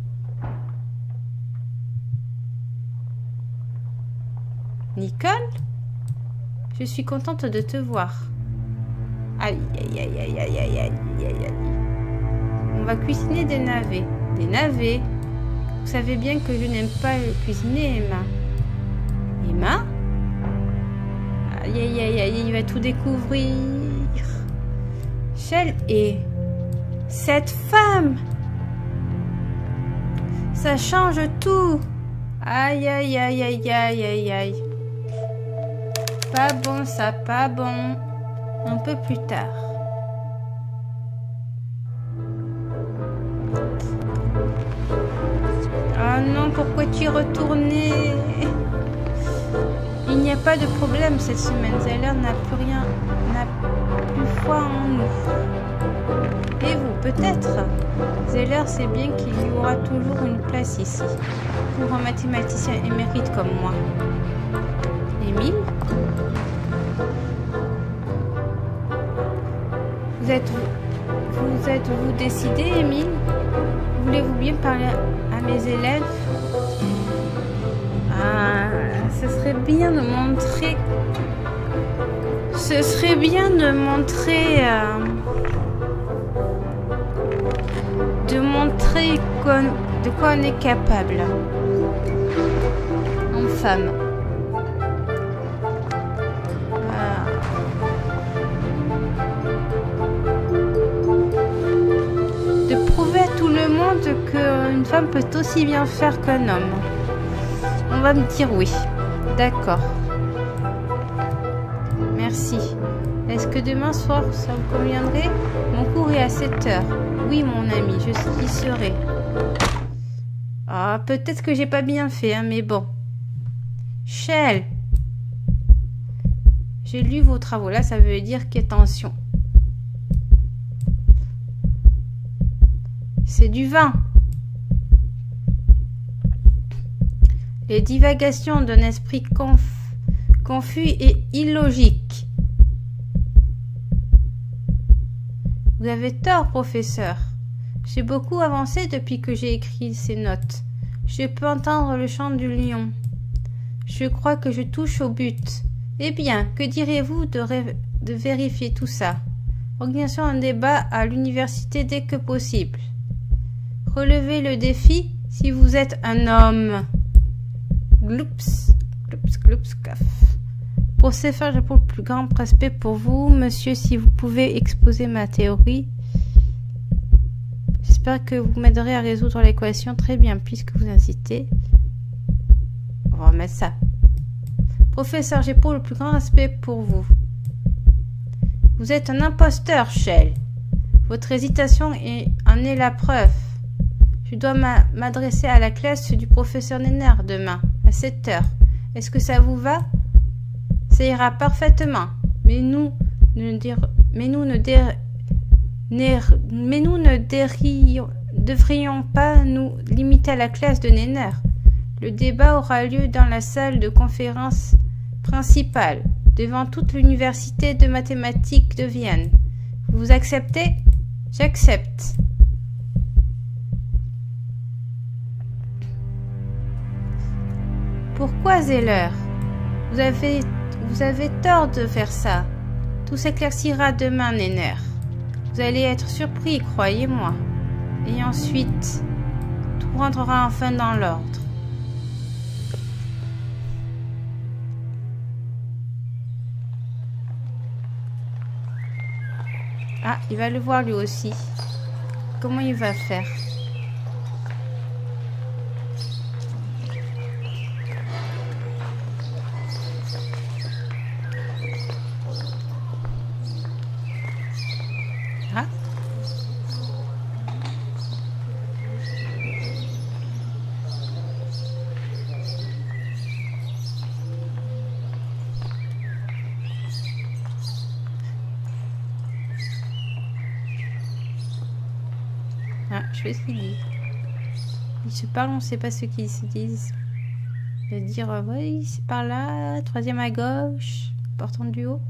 Nicole? Je suis contente de te voir. Aïe, aïe, aïe, aïe, aïe, aïe, aïe, aïe, aïe. On va cuisiner des navets. Des navets. Vous savez bien que je n'aime pas cuisiner, Emma. Emma? Aïe, aïe, aïe, aïe, il va tout découvrir. Shell et... cette femme! Ça change tout! Aïe, aïe, aïe, aïe, aïe, aïe, aïe. Pas bon, ça, pas bon. Un peu plus tard. Ah non, pourquoi tu es retourné? Il n'y a pas de problème cette semaine. Zeller n'a plus rien, n'a plus foi en nous. Et vous, peut-être? Zeller sait bien qu'il y aura toujours une place ici pour un mathématicien émérite comme moi. Émile? Vous êtes-vous décidé, Émile? Voulez-vous bien parler à mes élèves? Ah, ce serait bien de montrer... Ce serait bien de montrer... de montrer de quoi on est capable. En femme. Qu'une femme peut aussi bien faire qu'un homme. On va me dire oui. D'accord. Merci. Est-ce que demain soir, ça vous conviendrait? Mon cours est à 7 heures. Oui, mon ami, je y serai. Ah, peut-être que j'ai pas bien fait, hein, mais bon. Shell. J'ai lu vos travaux. Là, ça veut dire qu'attention. C'est du vin. Les divagations d'un esprit confus et illogique. Vous avez tort, professeur. J'ai beaucoup avancé depuis que j'ai écrit ces notes. Je peux entendre le chant du lion. Je crois que je touche au but. Eh bien, que diriez-vous de vérifier tout ça? Organisons un débat à l'université dès que possible. Relevez le défi si vous êtes un homme. Gloups, gloups, gloups, caf. Professeur, j'ai pour le plus grand respect pour vous, monsieur, si vous pouvez exposer ma théorie. J'espère que vous m'aiderez à résoudre l'équation très bien, puisque vous incitez. On va remettre ça. Professeur, j'ai pour le plus grand respect pour vous. Vous êtes un imposteur, Shell. Votre hésitation en est la preuve. Je dois m'adresser à la classe du professeur Nenner demain, à 7 h. Est-ce que ça vous va? Ça ira parfaitement. Mais nous ne devrions pas nous limiter à la classe de Nenner. Le débat aura lieu dans la salle de conférence principale, devant toute l'université de mathématiques de Vienne. Vous acceptez? J'accepte. Pourquoi, Zeller? Vous avez tort de faire ça. Tout s'éclaircira demain, Nenner. Vous allez être surpris, croyez-moi. Et ensuite, tout rentrera enfin dans l'ordre. Ah, il va le voir lui aussi. Comment il va faire? Ah. Ah, je fais ce qu'il dit. Ils se parlent, on ne sait pas ce qu'ils se disent. Il va dire, oui, c'est par là, troisième à gauche, portant du haut.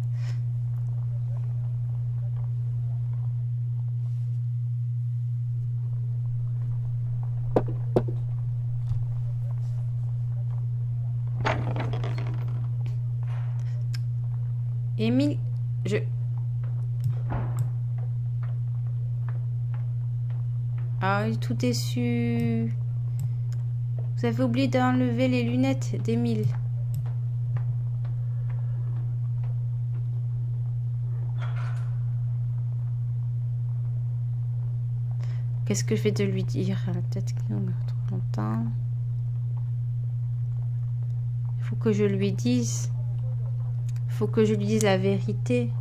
Émile, Ah, il est tout déçu. Vous avez oublié d'enlever les lunettes d'Émile. Qu'est-ce que je vais de lui dire? Peut-être qu'il nous meurt trop longtemps. Il faut que je lui dise. Il faut que je lui dise la vérité.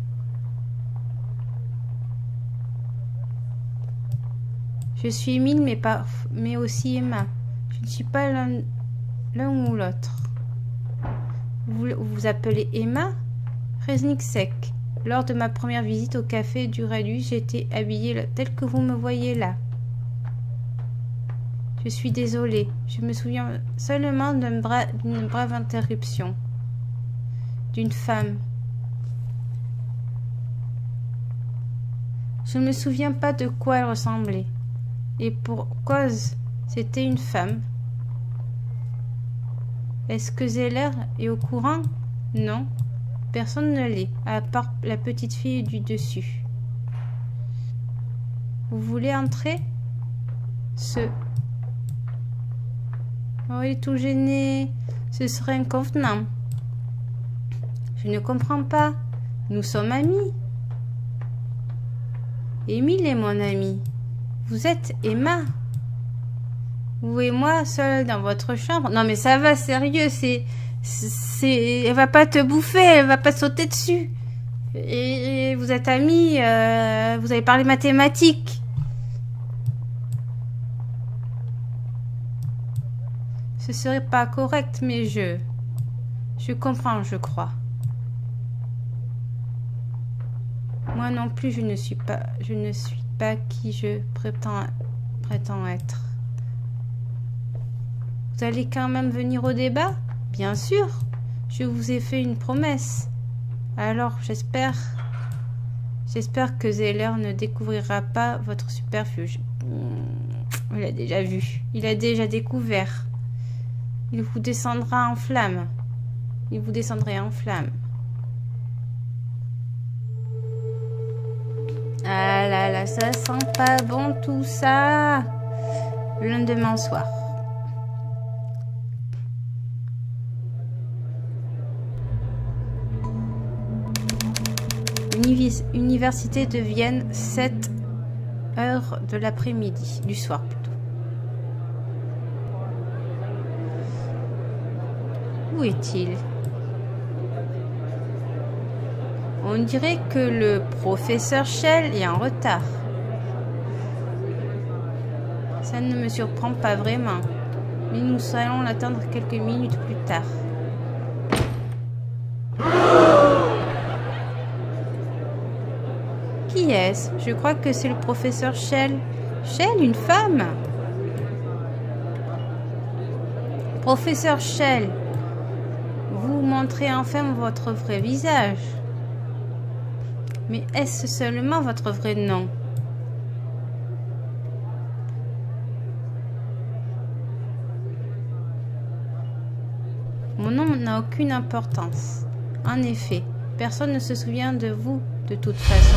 Je suis Émile, mais aussi Emma. Je ne suis pas l'un ou l'autre. Vous vous appelez Emma? Resnick sec. Lors de ma première visite au café du Rallus, j'étais habillée tel que vous me voyez là. Je suis désolée. Je me souviens seulement d'une brave interruption. D'une femme. Je ne me souviens pas de quoi elle ressemblait. Et pour cause, c'était une femme. Est-ce que Zeller est au courant? Non, personne ne l'est, à part la petite fille du dessus. Vous voulez entrer? Oh, il est tout gêné. Ce serait inconvenant. Je ne comprends pas. Nous sommes amis. Émile est mon ami. Vous êtes Emma. Vous et moi, seuls dans votre chambre. Non mais ça va, sérieux, elle va pas te bouffer, elle va pas sauter dessus. Et vous êtes amis, vous avez parlé mathématiques. Ce serait pas correct, mais je comprends, je crois. Moi non plus, je ne suis pas qui je prétends être. Vous allez quand même venir au débat? Bien sûr, je vous ai fait une promesse. Alors, j'espère J'espère que Zeller ne découvrira pas votre superfuge. Il a déjà vu. Il a déjà découvert. Il vous descendra en flammes. Il vous descendrait en flammes. Ah là là, ça sent pas bon tout ça. Le lendemain soir. Université de Vienne, 7 heures de l'après-midi, du soir plutôt. Où est-il? On dirait que le professeur Shell est en retard. Ça ne me surprend pas vraiment, mais nous allons l'attendre quelques minutes plus tard. Qui est-ce? Je crois que c'est le professeur Shell. Shell, une femme? Professeur Shell, vous montrez enfin votre vrai visage. Mais est-ce seulement votre vrai nom? Mon nom n'a aucune importance. En effet, personne ne se souvient de vous de toute façon.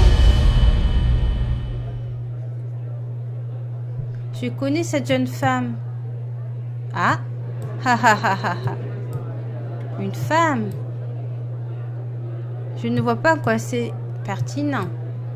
Je connais cette jeune femme. Ah, ha ha ha ha ha. Une femme. Je ne vois pas quoi c'est pertinent.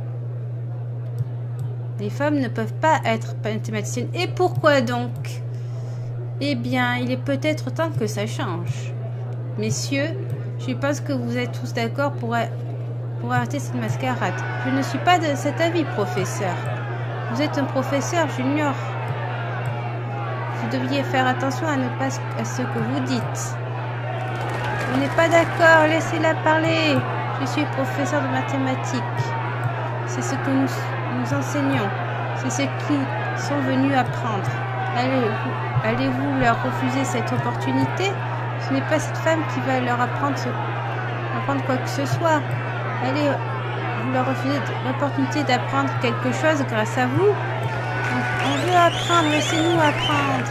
Les femmes ne peuvent pas être mathématiciennes. Et pourquoi donc? Eh bien, il est peut-être temps que ça change. Messieurs, je pense que vous êtes tous d'accord pour arrêter cette mascarade. Je ne suis pas de cet avis, professeur. Vous êtes un professeur junior. Vous deviez faire attention à ne pas à ce que vous dites. On n'est pas d'accord, laissez-la parler. Je suis professeur de mathématiques. C'est ce que nous enseignons. C'est ce qu'ils sont venus apprendre. Allez-vous leur refuser cette opportunité? Ce n'est pas cette femme qui va leur apprendre quoi que ce soit. Allez-vous leur refuser l'opportunité d'apprendre quelque chose grâce à vous? On veut apprendre, laissez-nous apprendre.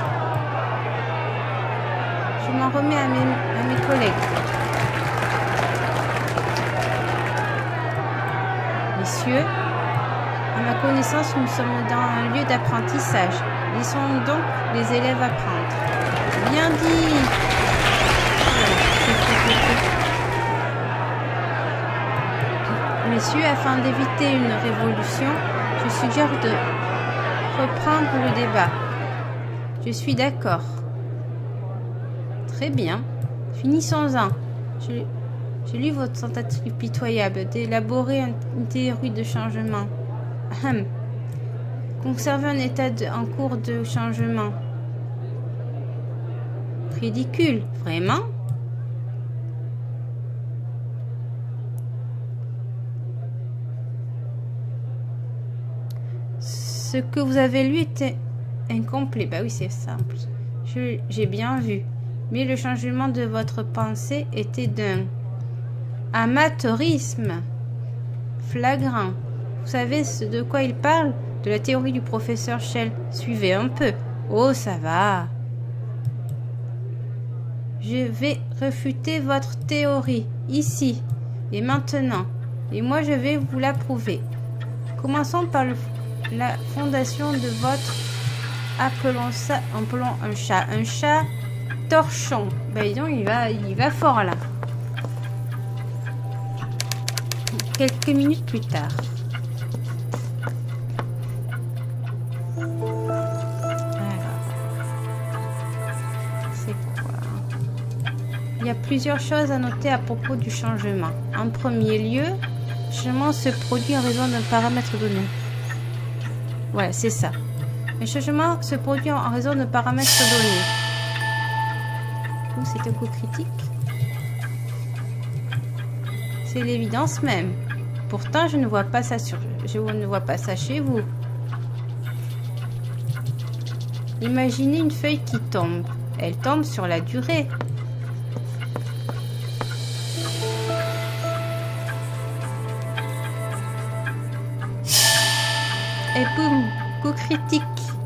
Je m'en remets à mes collègues. Messieurs, à ma connaissance, nous sommes dans un lieu d'apprentissage. Laissons donc les élèves apprendre. Bien dit. Messieurs, afin d'éviter une révolution, je suggère de reprendre le débat. Je suis d'accord. Très bien. Finissons-en. J'ai lu votre tentative pitoyable d'élaborer une théorie de changement. Conserver un état en cours de changement. Ridicule, vraiment? Ce que vous avez lu était incomplet. Bah oui, c'est simple. J'ai bien vu. Mais le changement de votre pensée était d'un amateurisme flagrant. Vous savez de quoi il parle? De la théorie du professeur Shell. Suivez un peu. Oh, ça va. Je vais réfuter votre théorie, ici et maintenant. Et moi, je vais vous la prouver. Commençons par la fondation de votre... Appelons un chat. Un chat torchon. Ben donc, il va fort là. Quelques minutes plus tard. Il y a plusieurs choses à noter à propos du changement. En premier lieu, le changement se produit en raison d'un paramètre donné. Ouais, c'est ça. Le changement se produit en raison d'un paramètre donné. C'est un coup critique. C'est l'évidence même. Pourtant, je ne vois pas ça chez vous. Imaginez une feuille qui tombe. Elle tombe sur la durée. Et boum, coup critique.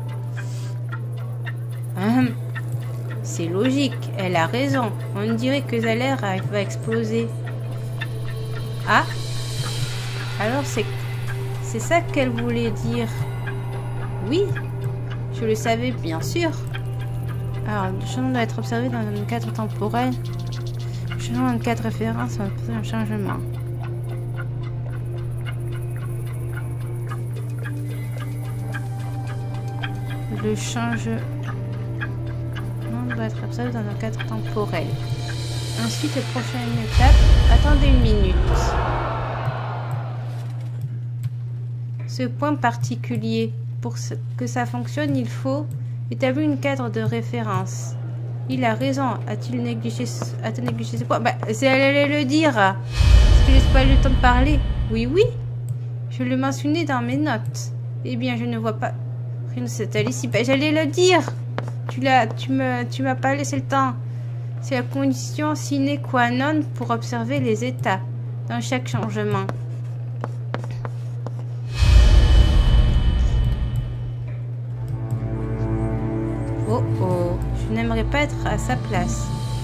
C'est logique, elle a raison. On dirait que Zeller va exploser. Ah, alors c'est ça qu'elle voulait dire. Oui, je le savais bien sûr. Alors, le changement doit être observé dans un cadre temporel. Le changement dans le cadre référence va poser un changement. Le changement doit être observé dans un cadre temporel. Ensuite, la prochaine étape, attendez une minute. Ce point particulier, pour que ça fonctionne, il faut établir un cadre de référence. Il a raison. A-t-il négligé ce point? Bah, elle allait le dire. Est-ce que j'ai pas eu le temps de parler? Oui, oui. Je le mentionnais dans mes notes. Eh bien, je ne vois pas. Rien de cette ici. Bah, j'allais le dire. Tu m'as pas laissé le temps. C'est la condition sine qua non pour observer les états dans chaque changement. Oh oh, je n'aimerais pas être à sa place.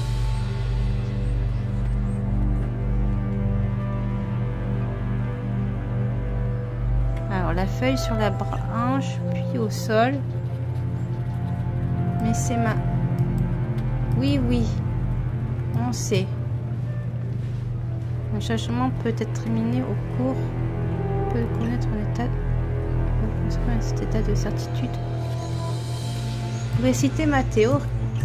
Alors la feuille sur la branche, puis au sol. Mais c'est ma... Oui, oui, on sait. Un changement peut être terminé au cours. On peut connaître un état... cet état de certitude. Je vais citer ma théorie.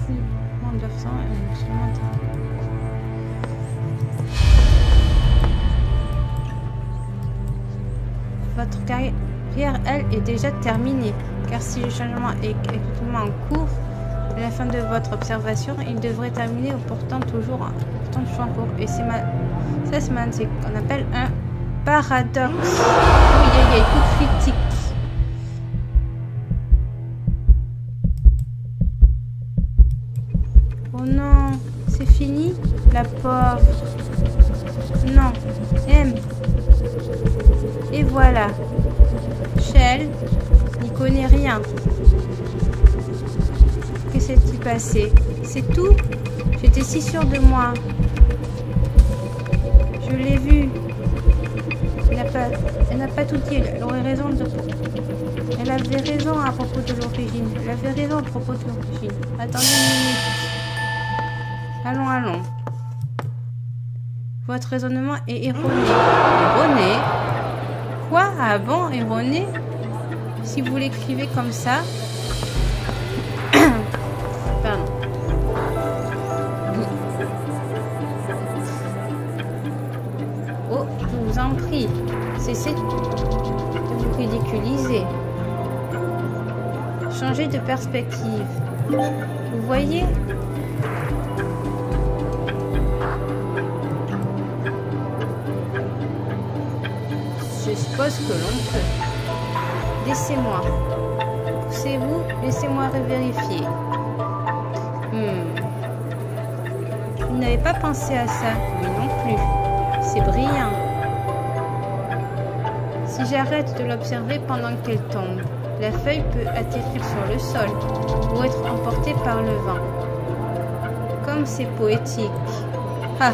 Votre carrière, elle, est déjà terminée. Car si le changement est actuellement en cours, à la fin de votre observation, il devrait terminer en portant toujours en cours. Et c'est ce qu'on appelle un paradoxe. Oui, il y a coup critique. Oh non, c'est fini, la pauvre. Non, M. Et voilà. Shell n'y connaît rien. Que s'est-il passé? C'est tout? J'étais si sûre de moi. Je l'ai vu. Elle n'a pas tout dit. Elle aurait raison de... Elle avait raison à propos de l'origine. Attendez une minute. Allons, allons. Votre raisonnement est erroné. Erroné? Quoi? Ah bon, erroné? Si vous l'écrivez comme ça... Pardon. Oh, je vous en prie. Cessez de vous ridiculiser. Changez de perspective. Vous voyez? Je suppose que l'on peut. Laissez-moi. Poussez-vous, laissez-moi vérifier. Vous n'avez pas pensé à ça, mais non plus. C'est brillant. Si j'arrête de l'observer pendant qu'elle tombe, la feuille peut atterrir sur le sol ou être emportée par le vent. Comme c'est poétique. Ah!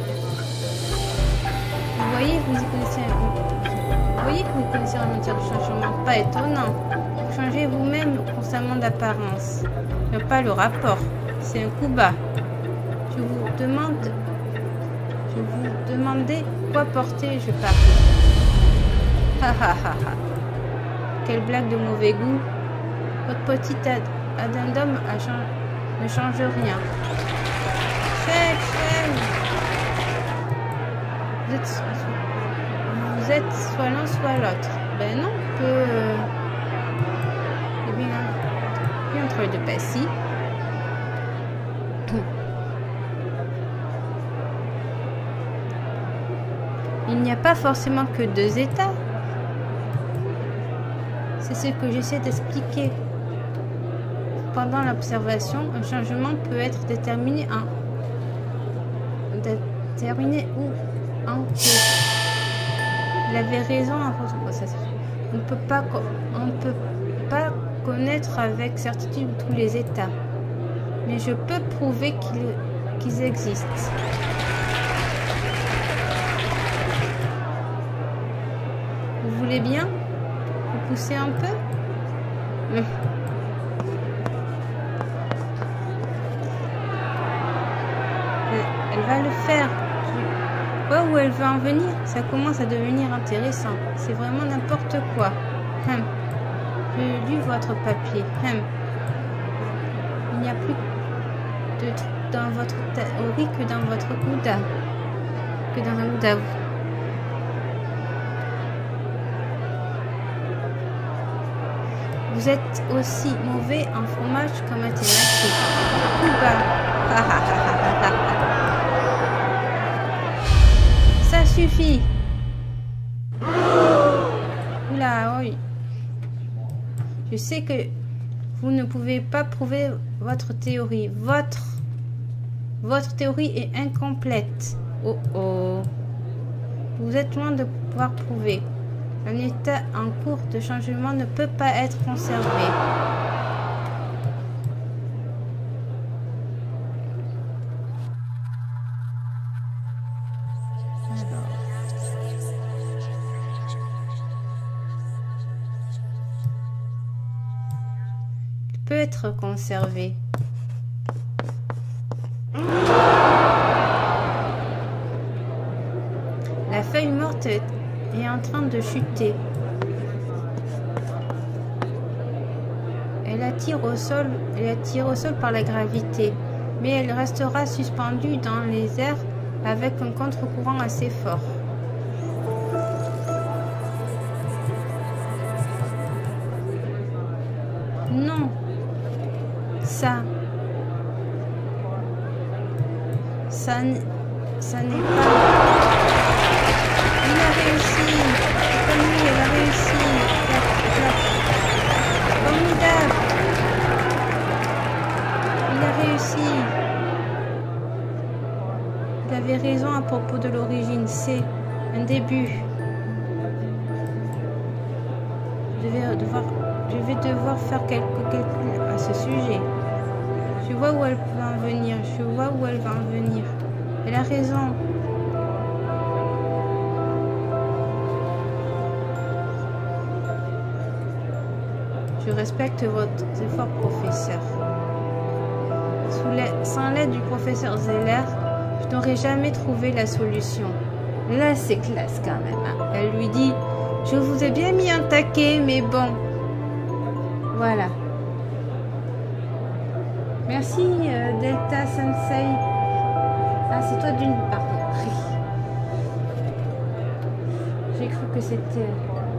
Vous voyez que vous connaissez en matière de changement. Pas étonnant. Vous changez vous-même constamment d'apparence. Il n'y a pas le rapport. C'est un coup bas. Je vous demandais quoi porter, je parie. Ha ha ha ha. Quelle blague de mauvais goût. Votre petit addendum ne change rien. Chef. Vous êtes soit l'un soit l'autre. Ben non, on peut... Eh bien, entre les deux passifs. Il n'y a pas forcément que deux états. C'est ce que j'essaie d'expliquer. Pendant l'observation, un changement peut être déterminé ou en cours. Il avait raison à propos. On peut pas connaître avec certitude tous les états. Mais je peux prouver qu'ils existent. Vous voulez bien vous pousser un peu? Elle va le faire. Je vois où elle va en venir. Ça commence à devenir intéressant. C'est vraiment n'importe quoi. J'ai lu votre papier. Il n'y a plus de trucs dans votre théorie que dans votre Ouda. Que dans un Ouda. Vous êtes aussi mauvais en fromage qu'en mathématiques. Ça suffit. Oula, oui. Je sais que vous ne pouvez pas prouver votre théorie. Votre théorie est incomplète. Oh oh. Vous êtes loin de pouvoir prouver. Un état en cours de changement ne peut pas être conservé. Alors. Il peut être conservé. La feuille morte est en train de chuter. Elle attire au sol par la gravité, mais elle restera suspendue dans les airs avec un contre-courant assez fort. Non, ça n'est pas... Il a réussi. Comme lui, elle a réussi. Formidable. Il a réussi. Il avait raison à propos de l'origine. C'est un début. Je vais devoir faire quelques calculs à ce sujet. Je vois où elle va en venir. Elle a raison. Je respecte vos efforts, professeur. Sans l'aide du professeur Zeller, je n'aurais jamais trouvé la solution. Là, c'est classe quand même. Hein. Elle lui dit, je vous ai bien mis un taquet, mais bon. Voilà. Merci, Delta Sensei. Ah, c'est toi d'une part. J'ai cru que c'était...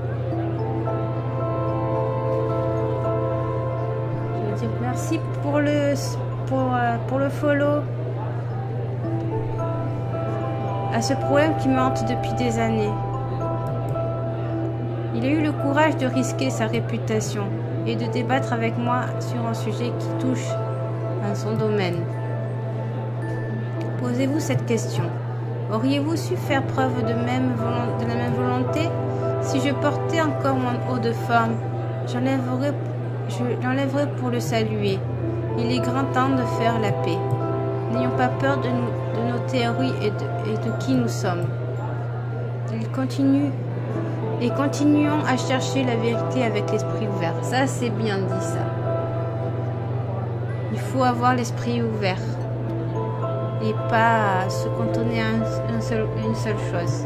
Merci pour le follow à ce problème qui me hante depuis des années. Il a eu le courage de risquer sa réputation et de débattre avec moi sur un sujet qui touche à son domaine. Posez-vous cette question. Auriez-vous su faire preuve de la même volonté? Si je portais encore mon haut de forme, je l'enlèverai pour le saluer. Il est grand temps de faire la paix. N'ayons pas peur de nos théories et de qui nous sommes. Continuons à chercher la vérité avec l'esprit ouvert. Ça, c'est bien dit, ça. Il faut avoir l'esprit ouvert et pas se cantonner à une seule chose.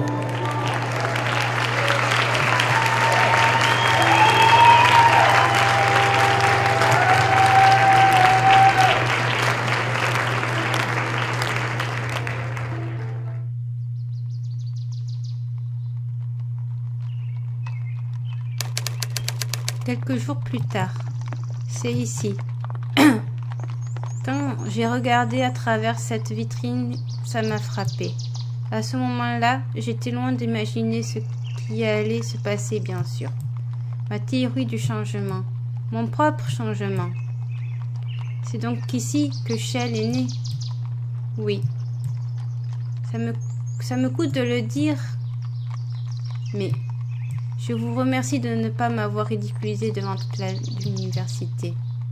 Quelques jours plus tard, c'est ici. Quand j'ai regardé à travers cette vitrine, ça m'a frappé. À ce moment-là, j'étais loin d'imaginer ce qui allait se passer, bien sûr. Ma théorie du changement, mon propre changement. C'est donc ici que Shell est née. Oui. Ça me coûte de le dire, mais Je vous remercie de ne pas m'avoir ridiculisé devant toute l'université.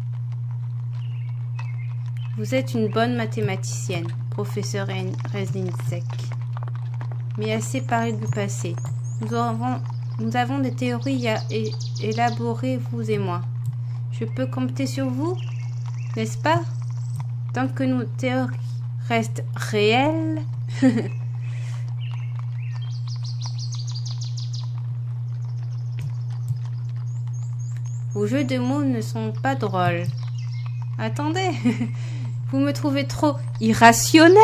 Vous êtes une bonne mathématicienne, professeur Rezniczek. Mais assez parlé du passé. Nous avons des théories à élaborer, vous et moi. Je peux compter sur vous, n'est-ce pas? Tant que nos théories restent réelles. Vos jeux de mots ne sont pas drôles. Attendez, vous me trouvez trop irrationnel.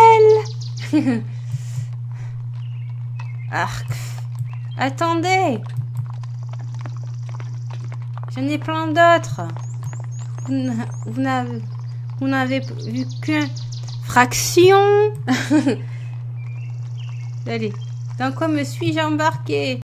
Arc. Attendez. J'en ai plein d'autres. Vous n'avez vu qu'une fraction. Allez, dans quoi me suis-je embarqué?